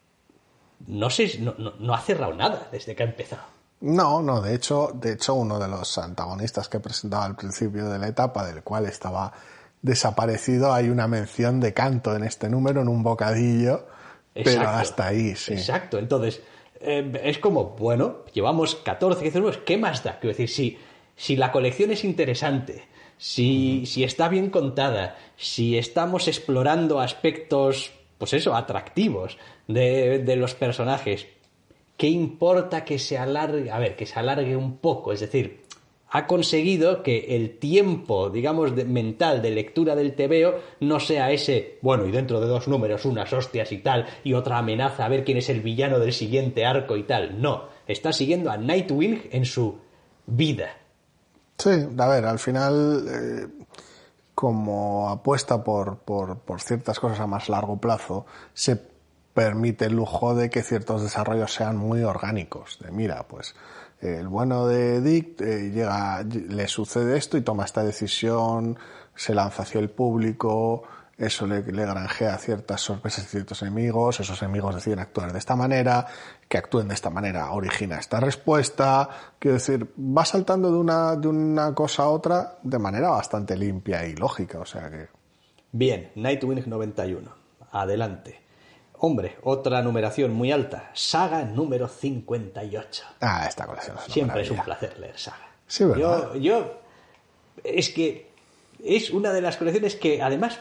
no sé, no, no, no ha cerrado nada desde que ha empezado. No, no, de hecho, de hecho uno de los antagonistas que presentaba al principio de la etapa, del cual estaba desaparecido, hay una mención de Canto en este número, en un bocadillo, pero Exacto. hasta ahí, sí. Exacto, entonces eh, es como, bueno, llevamos catorce, quince números, ¿qué más da? Quiero decir, si, si la colección es interesante, si, si está bien contada, si estamos explorando aspectos, pues eso, atractivos de, de los personajes, ¿qué importa que se alargue? A ver, que se alargue un poco, es decir, ha conseguido que el tiempo, digamos, de, mental de lectura del tebeo no sea ese, bueno, y dentro de dos números unas hostias y tal, y otra amenaza a ver quién es el villano del siguiente arco y tal. No, está siguiendo a Nightwing en su vida. Sí, a ver, al final, eh, como apuesta por, por, por ciertas cosas a más largo plazo, se permite el lujo de que ciertos desarrollos sean muy orgánicos. De mira, pues eh, el bueno de Dick eh, llega, le sucede esto y toma esta decisión, se lanza hacia el público, eso le, le granjea ciertas sorpresas y ciertos enemigos, esos enemigos deciden actuar de esta manera, que actúen de esta manera origina esta respuesta. Quiero decir, va saltando de una, de una cosa a otra de manera bastante limpia y lógica, o sea que... Bien, Nightwing noventa y uno. Adelante. Hombre, otra numeración muy alta. Saga número cincuenta y ocho. Ah, esta colección es una Siempre es un maravilla. placer leer Saga. Sí, ¿verdad? Yo, yo... Es que es una de las colecciones que, además,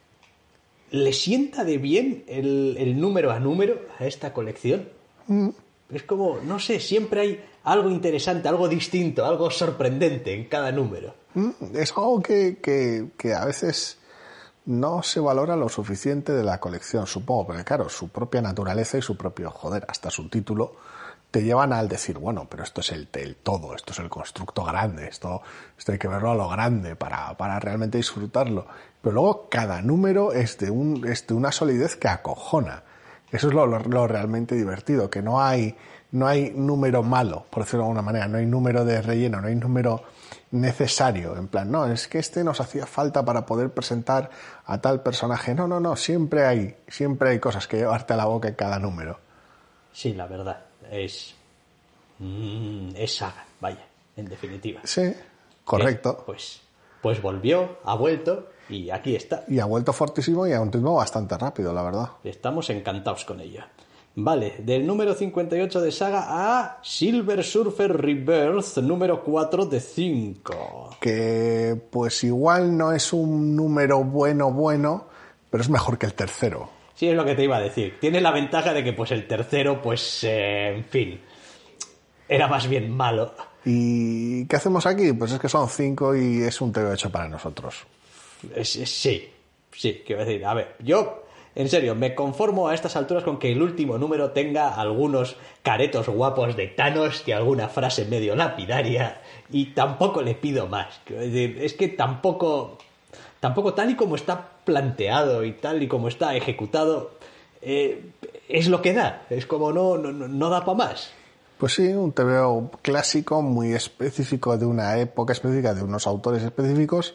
le sienta de bien el, el número a número a esta colección. Mm. Es como, no sé, siempre hay algo interesante, algo distinto, algo sorprendente en cada número. Mm, es algo que, que, que a veces no se valora lo suficiente de la colección, supongo, porque claro, su propia naturaleza y su propio, joder, hasta su título, te llevan al decir, bueno, pero esto es el, el todo, esto es el constructo grande, esto, esto hay que verlo a lo grande para, para realmente disfrutarlo. Pero luego cada número es de, un, es de una solidez que acojona. Eso es lo, lo, lo realmente divertido, que no hay, no hay número malo, por decirlo de alguna manera, no hay número de relleno, no hay número necesario, en plan, no, es que este nos hacía falta para poder presentar a tal personaje. No, no, no, siempre hay, siempre hay cosas que llevarte a la boca en cada número. Sí, la verdad, es... Mm, es Saga, vaya, en definitiva. Sí, correcto. Eh, pues, pues volvió, ha vuelto y aquí está. Y ha vuelto fortísimo y a un ritmo bastante rápido, la verdad. Estamos encantados con ella. Vale, del número cincuenta y ocho de Saga a Silver Surfer Rebirth, número cuatro de cinco. Que pues igual no es un número bueno, bueno, pero es mejor que el tercero. Sí, es lo que te iba a decir. Tiene la ventaja de que pues el tercero, pues, eh, en fin, era más bien malo. ¿Y qué hacemos aquí? Pues es que son cinco y es un tebeo hecho para nosotros. Es, es, sí, sí, quiero decir, a ver, yo... En serio, me conformo a estas alturas con que el último número tenga algunos caretos guapos de Thanos y alguna frase medio lapidaria y tampoco le pido más. Es que tampoco, tampoco tal y como está planteado y tal y como está ejecutado, eh, es lo que da. Es como no, no, no da para más. Pues sí, un tebeo clásico muy específico de una época específica, de unos autores específicos,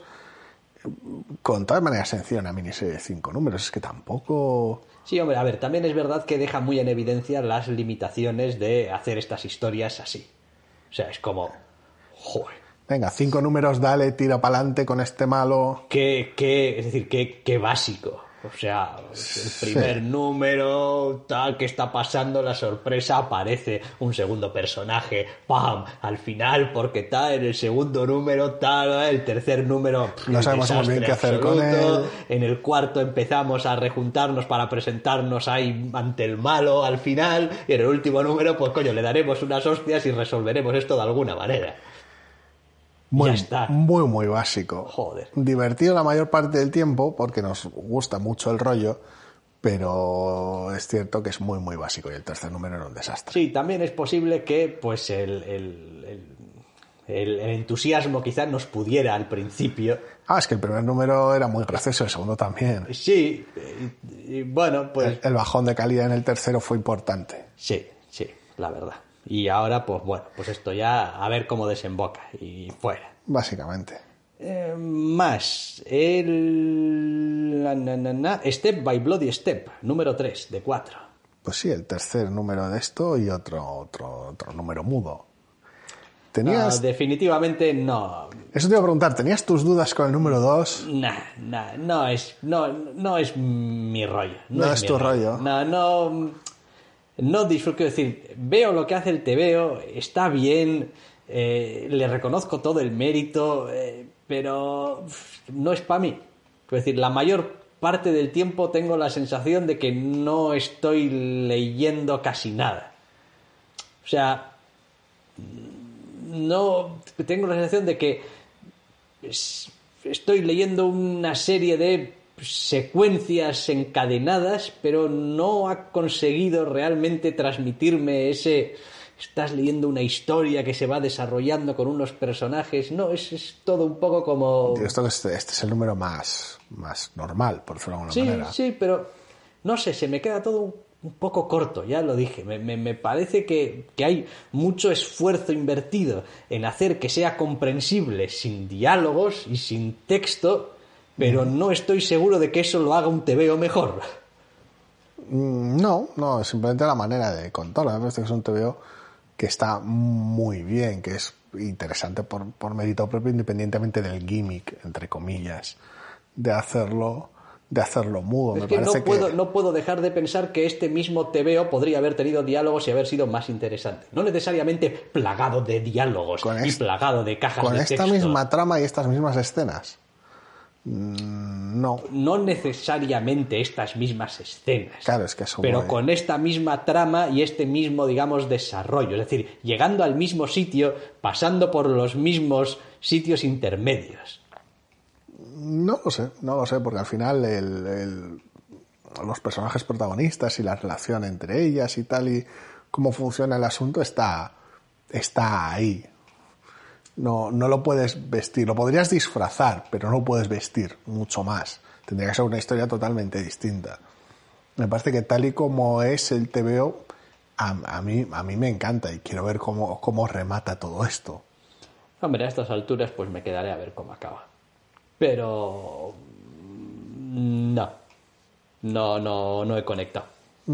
con todas maneras sencilla una miniserie de cinco números, es que tampoco... Sí, hombre, a ver, también es verdad que deja muy en evidencia las limitaciones de hacer estas historias así. O sea, es como... Joder. Venga, cinco números, dale, tira para adelante con este malo... Qué, qué, es decir, qué, qué básico. O sea, el primer Sí. número, tal, ¿qué está pasando? La sorpresa, aparece un segundo personaje, ¡pam! Al final, porque tal, en el segundo número, tal, el tercer número, pff, No sabemos muy bien desastre qué hacer con absoluto. él. En el cuarto empezamos a rejuntarnos para presentarnos ahí ante el malo al final, y en el último número, pues coño, le daremos unas hostias y resolveremos esto de alguna manera. Muy, Ya está. muy, muy básico. Joder. Divertido la mayor parte del tiempo porque nos gusta mucho el rollo, pero es cierto que es muy, muy básico y el tercer número era un desastre. Sí, también es posible que pues el, el, el, el- el entusiasmo quizás nos pudiera al principio. Ah, es que el primer número era muy gracioso, el segundo también. Sí, y, y bueno, pues El, el bajón de calidad en el tercero fue importante. sí, sí, la verdad. Y ahora, pues bueno, pues esto ya a ver cómo desemboca y fuera. Básicamente. Eh, más, el na, na, na, na, Step by Bloody Step, número tres de cuatro. Pues sí, el tercer número de esto y otro, otro, otro número mudo. Tenías... definitivamente no. Eso te iba a preguntar, ¿tenías tus dudas con el número dos? Nah, nah, no es, no, no es mi rollo. No es mi tu rollo. No, no, no disfruto. Quiero decir, veo lo que hace el tebeo, está bien, eh, le reconozco todo el mérito, eh, pero uf, no es para mí. Es decir, la mayor parte del tiempo tengo la sensación de que no estoy leyendo casi nada. O sea, no tengo la sensación de que es- estoy leyendo una serie de secuencias encadenadas, pero no ha conseguido realmente transmitirme ese... Estás leyendo una historia que se va desarrollando con unos personajes. No, es, es todo un poco como... Digo, esto que este, este es el número más, más normal, por decirlo de alguna Sí, manera. sí, pero no sé, se me queda todo un, un poco corto, ya lo dije. Me, me- me parece que, que hay mucho esfuerzo invertido en hacer que sea comprensible sin diálogos y sin texto, pero no estoy seguro de que eso lo haga un tebeo mejor. Mm, No, no, simplemente la manera de contarlo. Me parece que es un T V O que está muy bien, que es interesante por, por mérito propio, independientemente del gimmick, entre comillas, de hacerlo, de hacerlo mudo. Es Me que parece no puedo, que no puedo dejar de pensar que este mismo tebeo podría haber tenido diálogos y haber sido más interesante. No necesariamente plagado de diálogos Con y est- plagado de cajas con de esta texto. misma trama y estas mismas escenas. Mm, No, No necesariamente estas mismas escenas. claro, es que eso pero muy- con esta misma trama y este mismo, digamos, desarrollo. Es decir, llegando al mismo sitio, pasando por los mismos sitios intermedios. No lo sé, no lo sé, porque al final el, el- los personajes protagonistas y la relación entre ellas y tal y cómo funciona el asunto está, está ahí. No, no lo puedes vestir, lo podrías disfrazar, pero no lo puedes vestir mucho más. Tendría que ser una historia totalmente distinta. Me parece que tal y como es el T V O, a, a mí, a mí me encanta y quiero ver cómo, cómo remata todo esto. Hombre, a estas alturas pues me quedaré a ver cómo acaba. Pero... mm, No. No, no, no he conectado.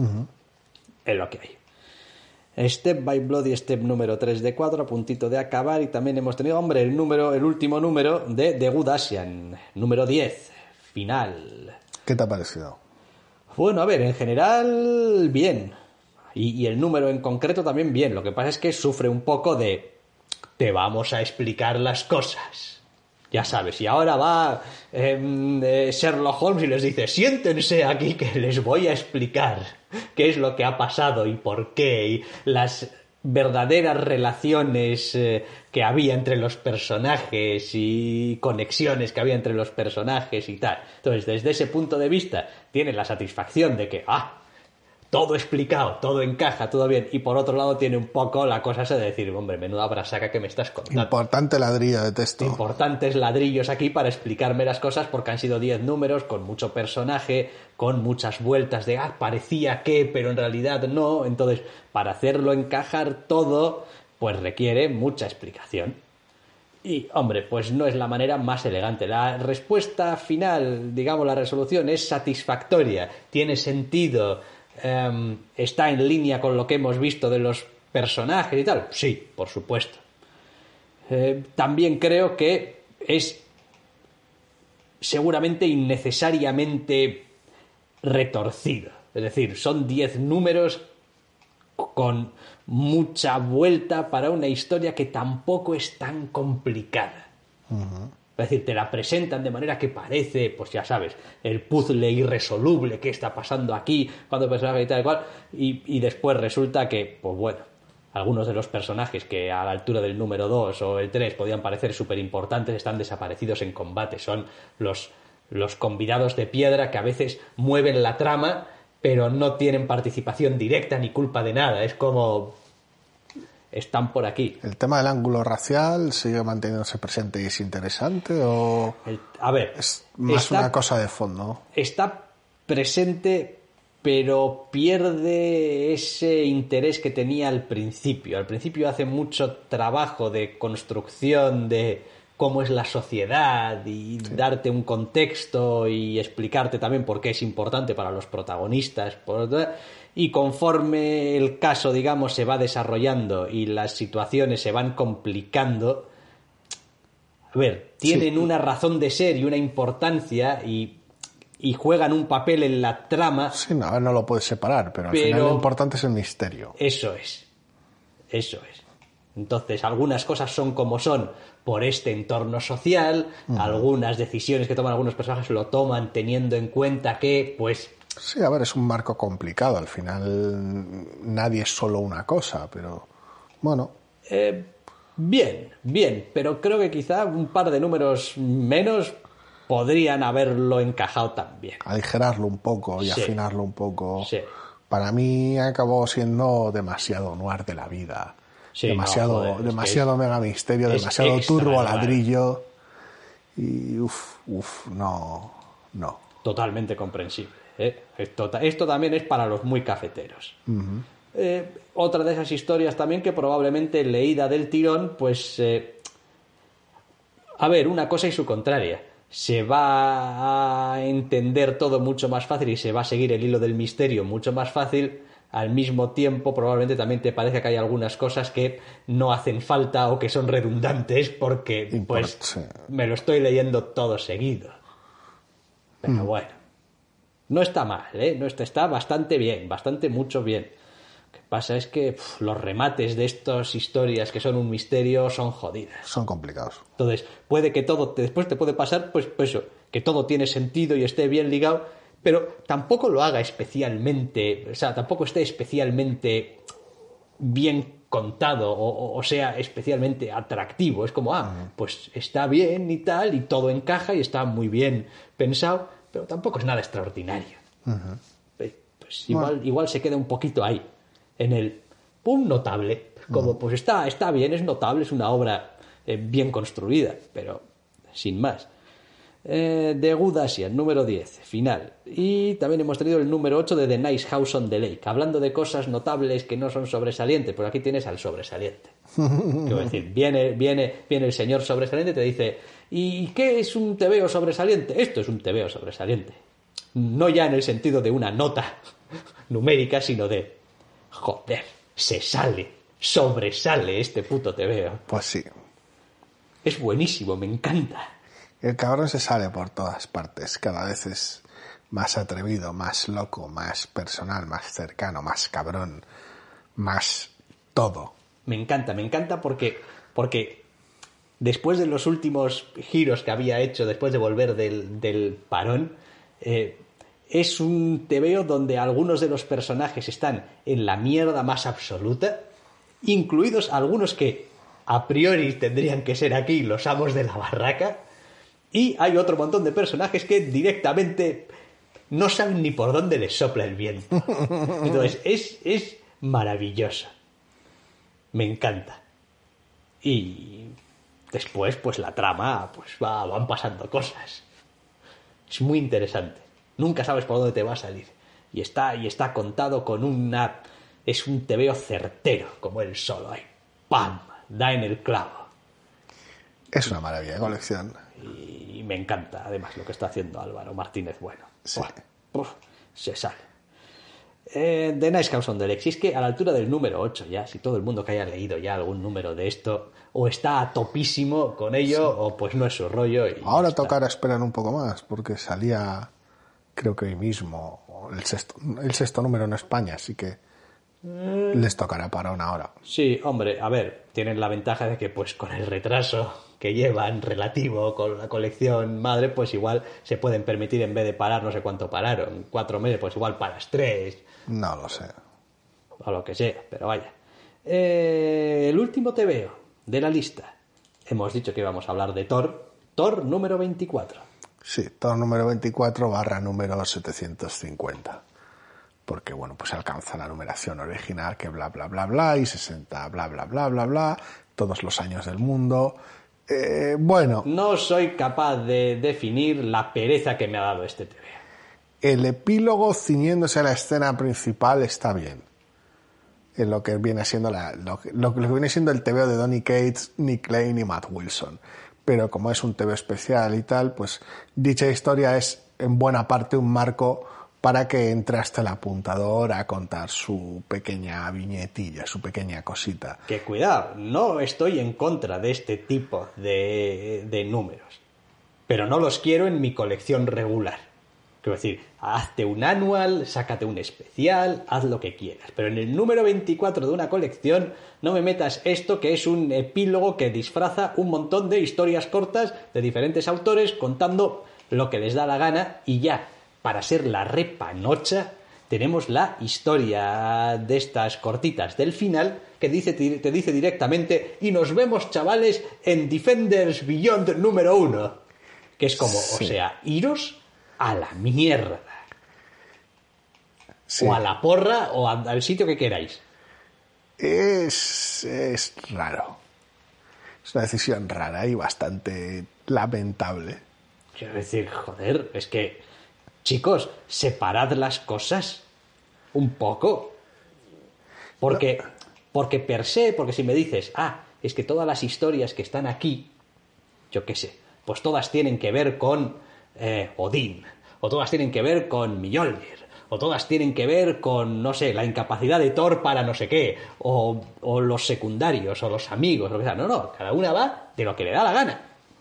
Es lo que hay. Step by Bloody Step número tres de cuatro, a puntito de acabar. Y también hemos tenido, hombre, el número, el último número de The Good Asian, número diez, final. ¿Qué te ha parecido? Bueno, a ver, en general, bien. Y, y el número en concreto también bien. Lo que pasa es que sufre un poco de... Te vamos a explicar las cosas. Ya sabes, y ahora va em, eh, Sherlock Holmes y les dice, siéntense aquí que les voy a explicar qué es lo que ha pasado y por qué, y las verdaderas relaciones eh, que había entre los personajes y conexiones que había entre los personajes y tal. Entonces, desde ese punto de vista, tiene la satisfacción de que, ah, todo explicado, todo encaja, todo bien. Y por otro lado tiene un poco la cosa esa de decir, hombre, menuda brasaca que me estás contando. Importante ladrillo de texto. Importantes ladrillos aquí para explicarme las cosas porque han sido diez números con mucho personaje, con muchas vueltas de, ah, parecía que, pero en realidad no. Entonces, para hacerlo encajar todo, pues requiere mucha explicación. Y, hombre, pues no es la manera más elegante. La respuesta final, digamos, la resolución es satisfactoria, tiene sentido, eh, está en línea con lo que hemos visto de los personajes y tal. Sí, por supuesto. Eh, también creo que es seguramente innecesariamente retorcido. Es decir, son diez números con mucha vuelta para una historia que tampoco es tan complicada. Uh-huh. Es decir, te la presentan de manera que parece, pues ya sabes, el puzzle irresoluble, qué está pasando aquí, cuando el personaje y tal y cual, y, y después resulta que, pues bueno, algunos de los personajes que a la altura del número dos o el tres podían parecer súper importantes están desaparecidos en combate. Son los, los convidados de piedra que a veces mueven la trama, pero no tienen participación directa ni culpa de nada. Es como... están por aquí. ¿El tema del ángulo racial sigue manteniéndose presente y es interesante o...? El, a ver... es más está, una cosa de fondo? Está presente, pero pierde ese interés que tenía al principio. Al principio hace mucho trabajo de construcción de cómo es la sociedad y sí. darte un contexto y explicarte también por qué es importante para los protagonistas. Por... Y conforme el caso, digamos, se va desarrollando y las situaciones se van complicando, a ver, tienen sí. una razón de ser y una importancia y, y juegan un papel en la trama. Sí, no, no lo puedes separar, pero al pero final lo importante es el misterio. Eso es, eso es. Entonces, algunas cosas son como son por este entorno social, uh-huh. algunas decisiones que toman algunos personajes lo toman teniendo en cuenta que, pues... Sí, a ver, es un marco complicado. Al final nadie es solo una cosa, pero bueno. Eh, bien, bien, pero creo que quizá un par de números menos podrían haberlo encajado también. Aligerarlo un poco y sí. afinarlo un poco. Sí. Para mí acabó siendo demasiado noir de la vida. Sí, demasiado, no, joder, demasiado es mega misterio, demasiado turbo a ladrillo. Y uff, uff, no, no. Totalmente comprensible. ¿eh? Esto, esto también es para los muy cafeteros. Uh-huh. Eh, otra de esas historias también que probablemente leída del tirón, pues... Eh, a ver, una cosa y su contraria. Se va a entender todo mucho más fácil y se va a seguir el hilo del misterio mucho más fácil. Al mismo tiempo, probablemente también te parece que hay algunas cosas que no hacen falta o que son redundantes porque Import, pues sí. me lo estoy leyendo todo seguido. Pero mm. bueno, no está mal, ¿eh? No está, está bastante bien, bastante mucho bien. Lo que pasa es que pff, los remates de estas historias que son un misterio son jodidas. Son complicados. Entonces, puede que todo, te, después te puede pasar, pues, pues eso, que todo tiene sentido y esté bien ligado, pero tampoco lo haga especialmente, o sea, tampoco esté especialmente bien contado o, o sea especialmente atractivo. Es como, ah, uh-huh. pues está bien y tal, y todo encaja y está muy bien pensado, pero tampoco es nada extraordinario. Uh-huh. Pues, pues igual, bueno. igual se queda un poquito ahí, en el un notable, como uh-huh. pues está, está bien, es notable, es una obra eh, bien construida, pero sin más. Eh, The Good Asian, número diez, final. Y también hemos tenido el número ocho de The Nice House on the Lake, hablando de cosas notables que no son sobresalientes, pero aquí tienes al sobresaliente. Quiero decir, viene, viene, viene el señor sobresaliente y te dice, ¿y qué es un tebeo sobresaliente? Esto es un tebeo sobresaliente. No ya en el sentido de una nota numérica, sino de, joder, se sale, sobresale este puto tebeo. Pues sí. Es buenísimo, me encanta. El cabrón se sale por todas partes, cada vez es más atrevido, más loco, más personal, más cercano, más cabrón, más todo. Me encanta, me encanta porque, porque después de los últimos giros que había hecho, después de volver del, del parón, eh, es un tebeo donde algunos de los personajes están en la mierda más absoluta, incluidos algunos que a priori tendrían que ser aquí los amos de la barraca. Y hay otro montón de personajes que directamente no saben ni por dónde les sopla el viento. Entonces, es, es maravilloso. Me encanta. Y después, pues la trama, pues va, van pasando cosas. Es muy interesante. Nunca sabes por dónde te va a salir. Y está, y está contado con una... Es un tebeo certero, como él solo. Ahí, ¡pam! Da en el clavo. Es una maravilla de colección. Y me encanta, además, lo que está haciendo Álvaro Martínez Bueno. Sí. Uf, uf, se sale. Eh, The Nice House on the Lake. Si es que a la altura del número ocho ya, si todo el mundo que haya leído ya algún número de esto, o está a topísimo con ello, sí. o pues no es su rollo. Y ahora tocará esperar un poco más, porque salía, creo que hoy mismo, no el sexto, el sexto número en España, así que les tocará para una hora. Sí, hombre, a ver, tienen la ventaja de que pues con el retraso que llevan relativo con la colección madre, pues igual se pueden permitir, en vez de parar no sé cuánto pararon, cuatro meses, pues igual paras tres, No lo sé. o lo que sea, pero vaya. Eh, el último tebeo de la lista. Hemos dicho que íbamos a hablar de Thor. Thor número veinticuatro. Sí, Thor número veinticuatro barra número setecientos cincuenta. Porque, bueno, pues alcanza la numeración original que bla, bla, bla, bla, y sesenta, bla, bla, bla, bla, bla, todos los años del mundo. Eh, bueno, No soy capaz de definir la pereza que me ha dado este tebeo. el epílogo ciñéndose a la escena principal está bien. En lo que viene siendo la, lo, que- lo que viene siendo el tebeo de Donny Cates, Nick Lane y Matt Wilson. Pero como es un tebeo especial y tal, pues dicha historia es en buena parte un marco para que entre hasta el apuntador a contar su pequeña viñetilla, su pequeña cosita. Que cuidado, no estoy en contra de este tipo de, de números, pero no los quiero en mi colección regular. Quiero decir, hazte un anual, sácate un especial, haz lo que quieras, pero en el número veinticuatro de una colección no me metas esto que es un epílogo que disfraza un montón de historias cortas de diferentes autores contando lo que les da la gana y ya, para ser la repanocha, tenemos la historia de estas cortitas del final que dice, te dice directamente y nos vemos, chavales, en Defenders Beyond número uno. Que es como, Sí. o sea, iros a la mierda. Sí. O a la porra o a- al sitio que queráis. Es, es raro. Es una decisión rara y bastante lamentable. Quiero decir, joder, es que, chicos, separad las cosas un poco. Porque, porque per se, porque si me dices, ah, es que todas las historias que están aquí, yo qué sé, pues todas tienen que ver con eh, Odín, o todas tienen que ver con Mjolnir, o todas tienen que ver con, no sé, la incapacidad de Thor para no sé qué, o, o los secundarios, o los amigos, lo que sea. No, no, cada una va de lo que le da la gana.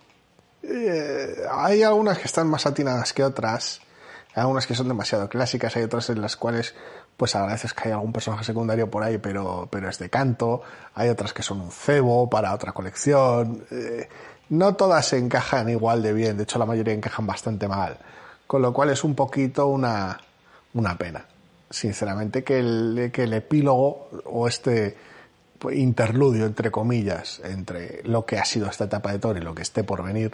Eh, hay algunas que están más atinadas que otras. Hay algunas que son demasiado clásicas. Hay otras en las cuales pues agradeces que hay algún personaje secundario por ahí, pero, pero es de canto. Hay otras que son un cebo para otra colección. Eh, no todas se encajan igual de bien. De hecho, la mayoría encajan bastante mal. Con lo cual es un poquito una, una pena. Sinceramente, que el, que el epílogo o este pues, interludio, entre comillas, entre lo que ha sido esta etapa de Thor y lo que esté por venir,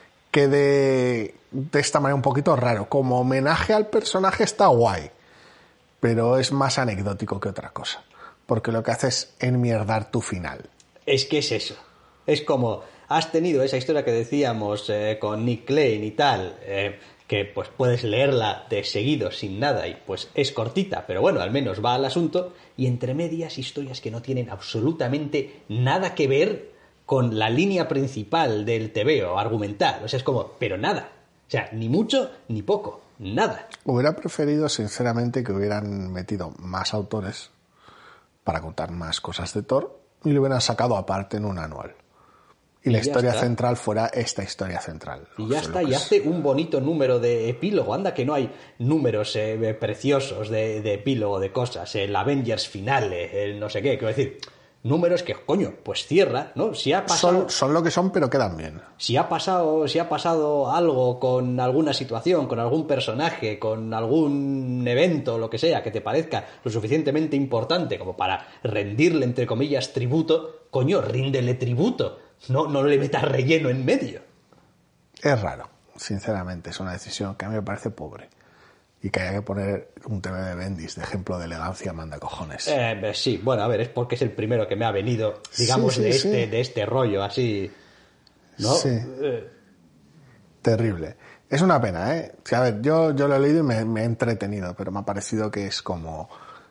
quede de esta manera un poquito raro. Como homenaje al personaje está guay, pero es más anecdótico que otra cosa, porque lo que hace es enmierdar tu final. Es que es eso. Es como, has tenido esa historia que decíamos eh, con Nick Lane y tal, eh, que pues puedes leerla de seguido sin nada y pues es cortita, pero bueno, al menos va al asunto, y entre medias historias que no tienen absolutamente nada que ver con la línea principal del tebeo argumental. O sea, es como, pero nada. O sea, ni mucho ni poco, nada. Hubiera preferido, sinceramente, que hubieran metido más autores para contar más cosas de Thor y lo hubieran sacado aparte en un anual. Y, Y la ya historia está. central fuera esta historia central. Y O ya sea, está, lo y que es- hace un bonito número de epílogo. Anda que no hay números eh, preciosos de, de epílogo de cosas. El Avengers finale, el no sé qué. Quiero decir, números que, coño, pues cierra, ¿no? Si ha pasado, son, son lo que son, pero quedan bien. si ha pasado, si ha pasado algo con alguna situación, con algún personaje, con algún evento, lo que sea, que te parezca lo suficientemente importante como para rendirle, entre comillas, tributo, coño, ríndele tributo. No, no le metas relleno en medio. Es raro, sinceramente. Es una decisión que a mí me parece pobre. Y que haya que poner un T V de Bendis de ejemplo de elegancia, manda cojones. Eh, sí, bueno, a ver, es porque es el primero que me ha venido, digamos, Sí, sí, de, sí. este, de este rollo, así, ¿no? Sí. Eh, Terrible. Es una pena, ¿eh? O sea, a ver, yo, yo lo he leído y me, me he entretenido, pero me ha parecido que es como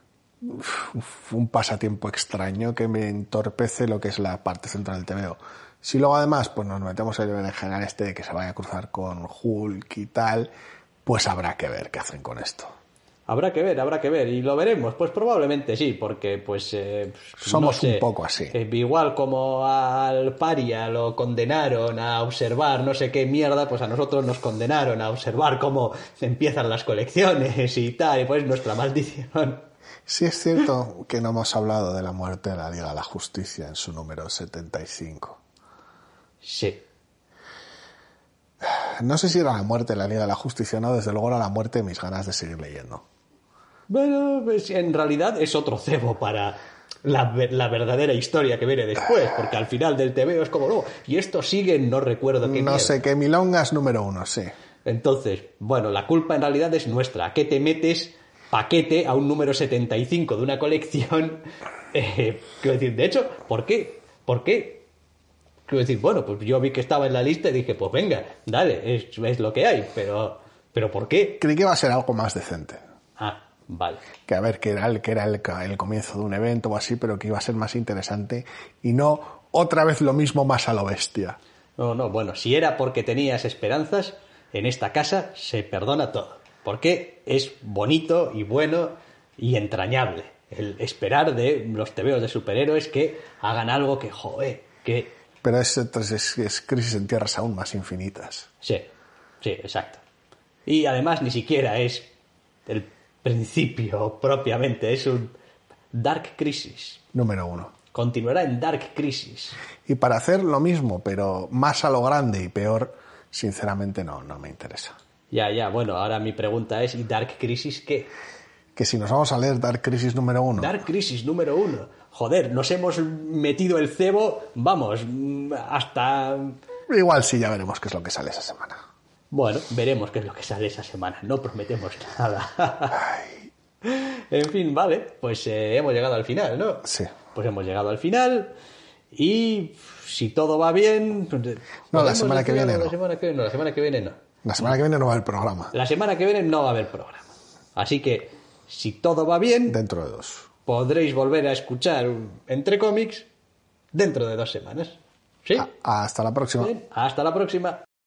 uf, un pasatiempo extraño que me entorpece lo que es la parte central del tebeo. Si luego además pues nos metemos en el general este de que se vaya a cruzar con Hulk y tal, pues habrá que ver qué hacen con esto. Habrá que ver, habrá que ver. ¿Y lo veremos? Pues probablemente sí, porque pues... eh, Somos no sé, un poco así. eh, igual como al Paria lo condenaron a observar no sé qué mierda, pues a nosotros nos condenaron a observar cómo empiezan las colecciones y tal, y pues nuestra maldición. Sí es cierto que no hemos hablado de la muerte de la Liga de la Justicia en su número setenta y cinco. Sí. No sé si era la muerte de la Liga de la Justicia o no, desde luego era la muerte de mis ganas de seguir leyendo. Bueno, pues en realidad es otro cebo para la, ver- la verdadera historia que viene después, porque al final del tebeo es como, no, y esto sigue, no recuerdo qué No mierda. sé qué milongas número uno, sí. Entonces, bueno, la culpa en realidad es nuestra. ¿A qué te metes paquete a un número setenta y cinco de una colección? Eh, quiero decir, de hecho, ¿por qué? ¿Por qué? Quiero decir, bueno, pues yo vi que estaba en la lista y dije, pues venga, dale, es, es lo que hay, pero, pero ¿por qué? Creí que iba a ser algo más decente. Ah, vale. Que a ver, que era, el, que era el, el comienzo de un evento o así, pero que iba a ser más interesante y no otra vez lo mismo más a lo bestia. No, no, bueno, si era porque tenías esperanzas, en esta casa se perdona todo. Porque es bonito y bueno y entrañable el esperar de los tebeos de superhéroes que hagan algo que, joder, que... Pero es, es, es crisis en tierras aún más infinitas. Sí, sí, exacto. Y además ni siquiera es el principio propiamente, es un Dark Crisis. Número uno. Continuará en Dark Crisis. Y para hacer lo mismo, pero más a lo grande y peor, sinceramente no, no me interesa. Ya, ya, bueno, ahora mi pregunta es, ¿y Dark Crisis qué? Que si nos vamos a leer Dark Crisis número uno, Dark Crisis número uno. Joder, nos hemos metido el cebo, vamos, mm, hasta... igual sí, ya veremos qué es lo que sale esa semana. Bueno, veremos qué es lo que sale esa semana. No prometemos nada. En fin, vale, pues eh, hemos llegado al final, ¿no? Sí. Pues hemos llegado al final y si todo va bien... No, la ¿podemos semana que decir viene algo? no. La semana que, no, la semana que viene no. La semana que viene no va a haber programa. La semana que viene no va a haber programa. Así que, si todo va bien, Dentro de dos. podréis volver a escuchar Entre Cómics dentro de dos semanas. ¿Sí? A- hasta la próxima. Bien, hasta la próxima.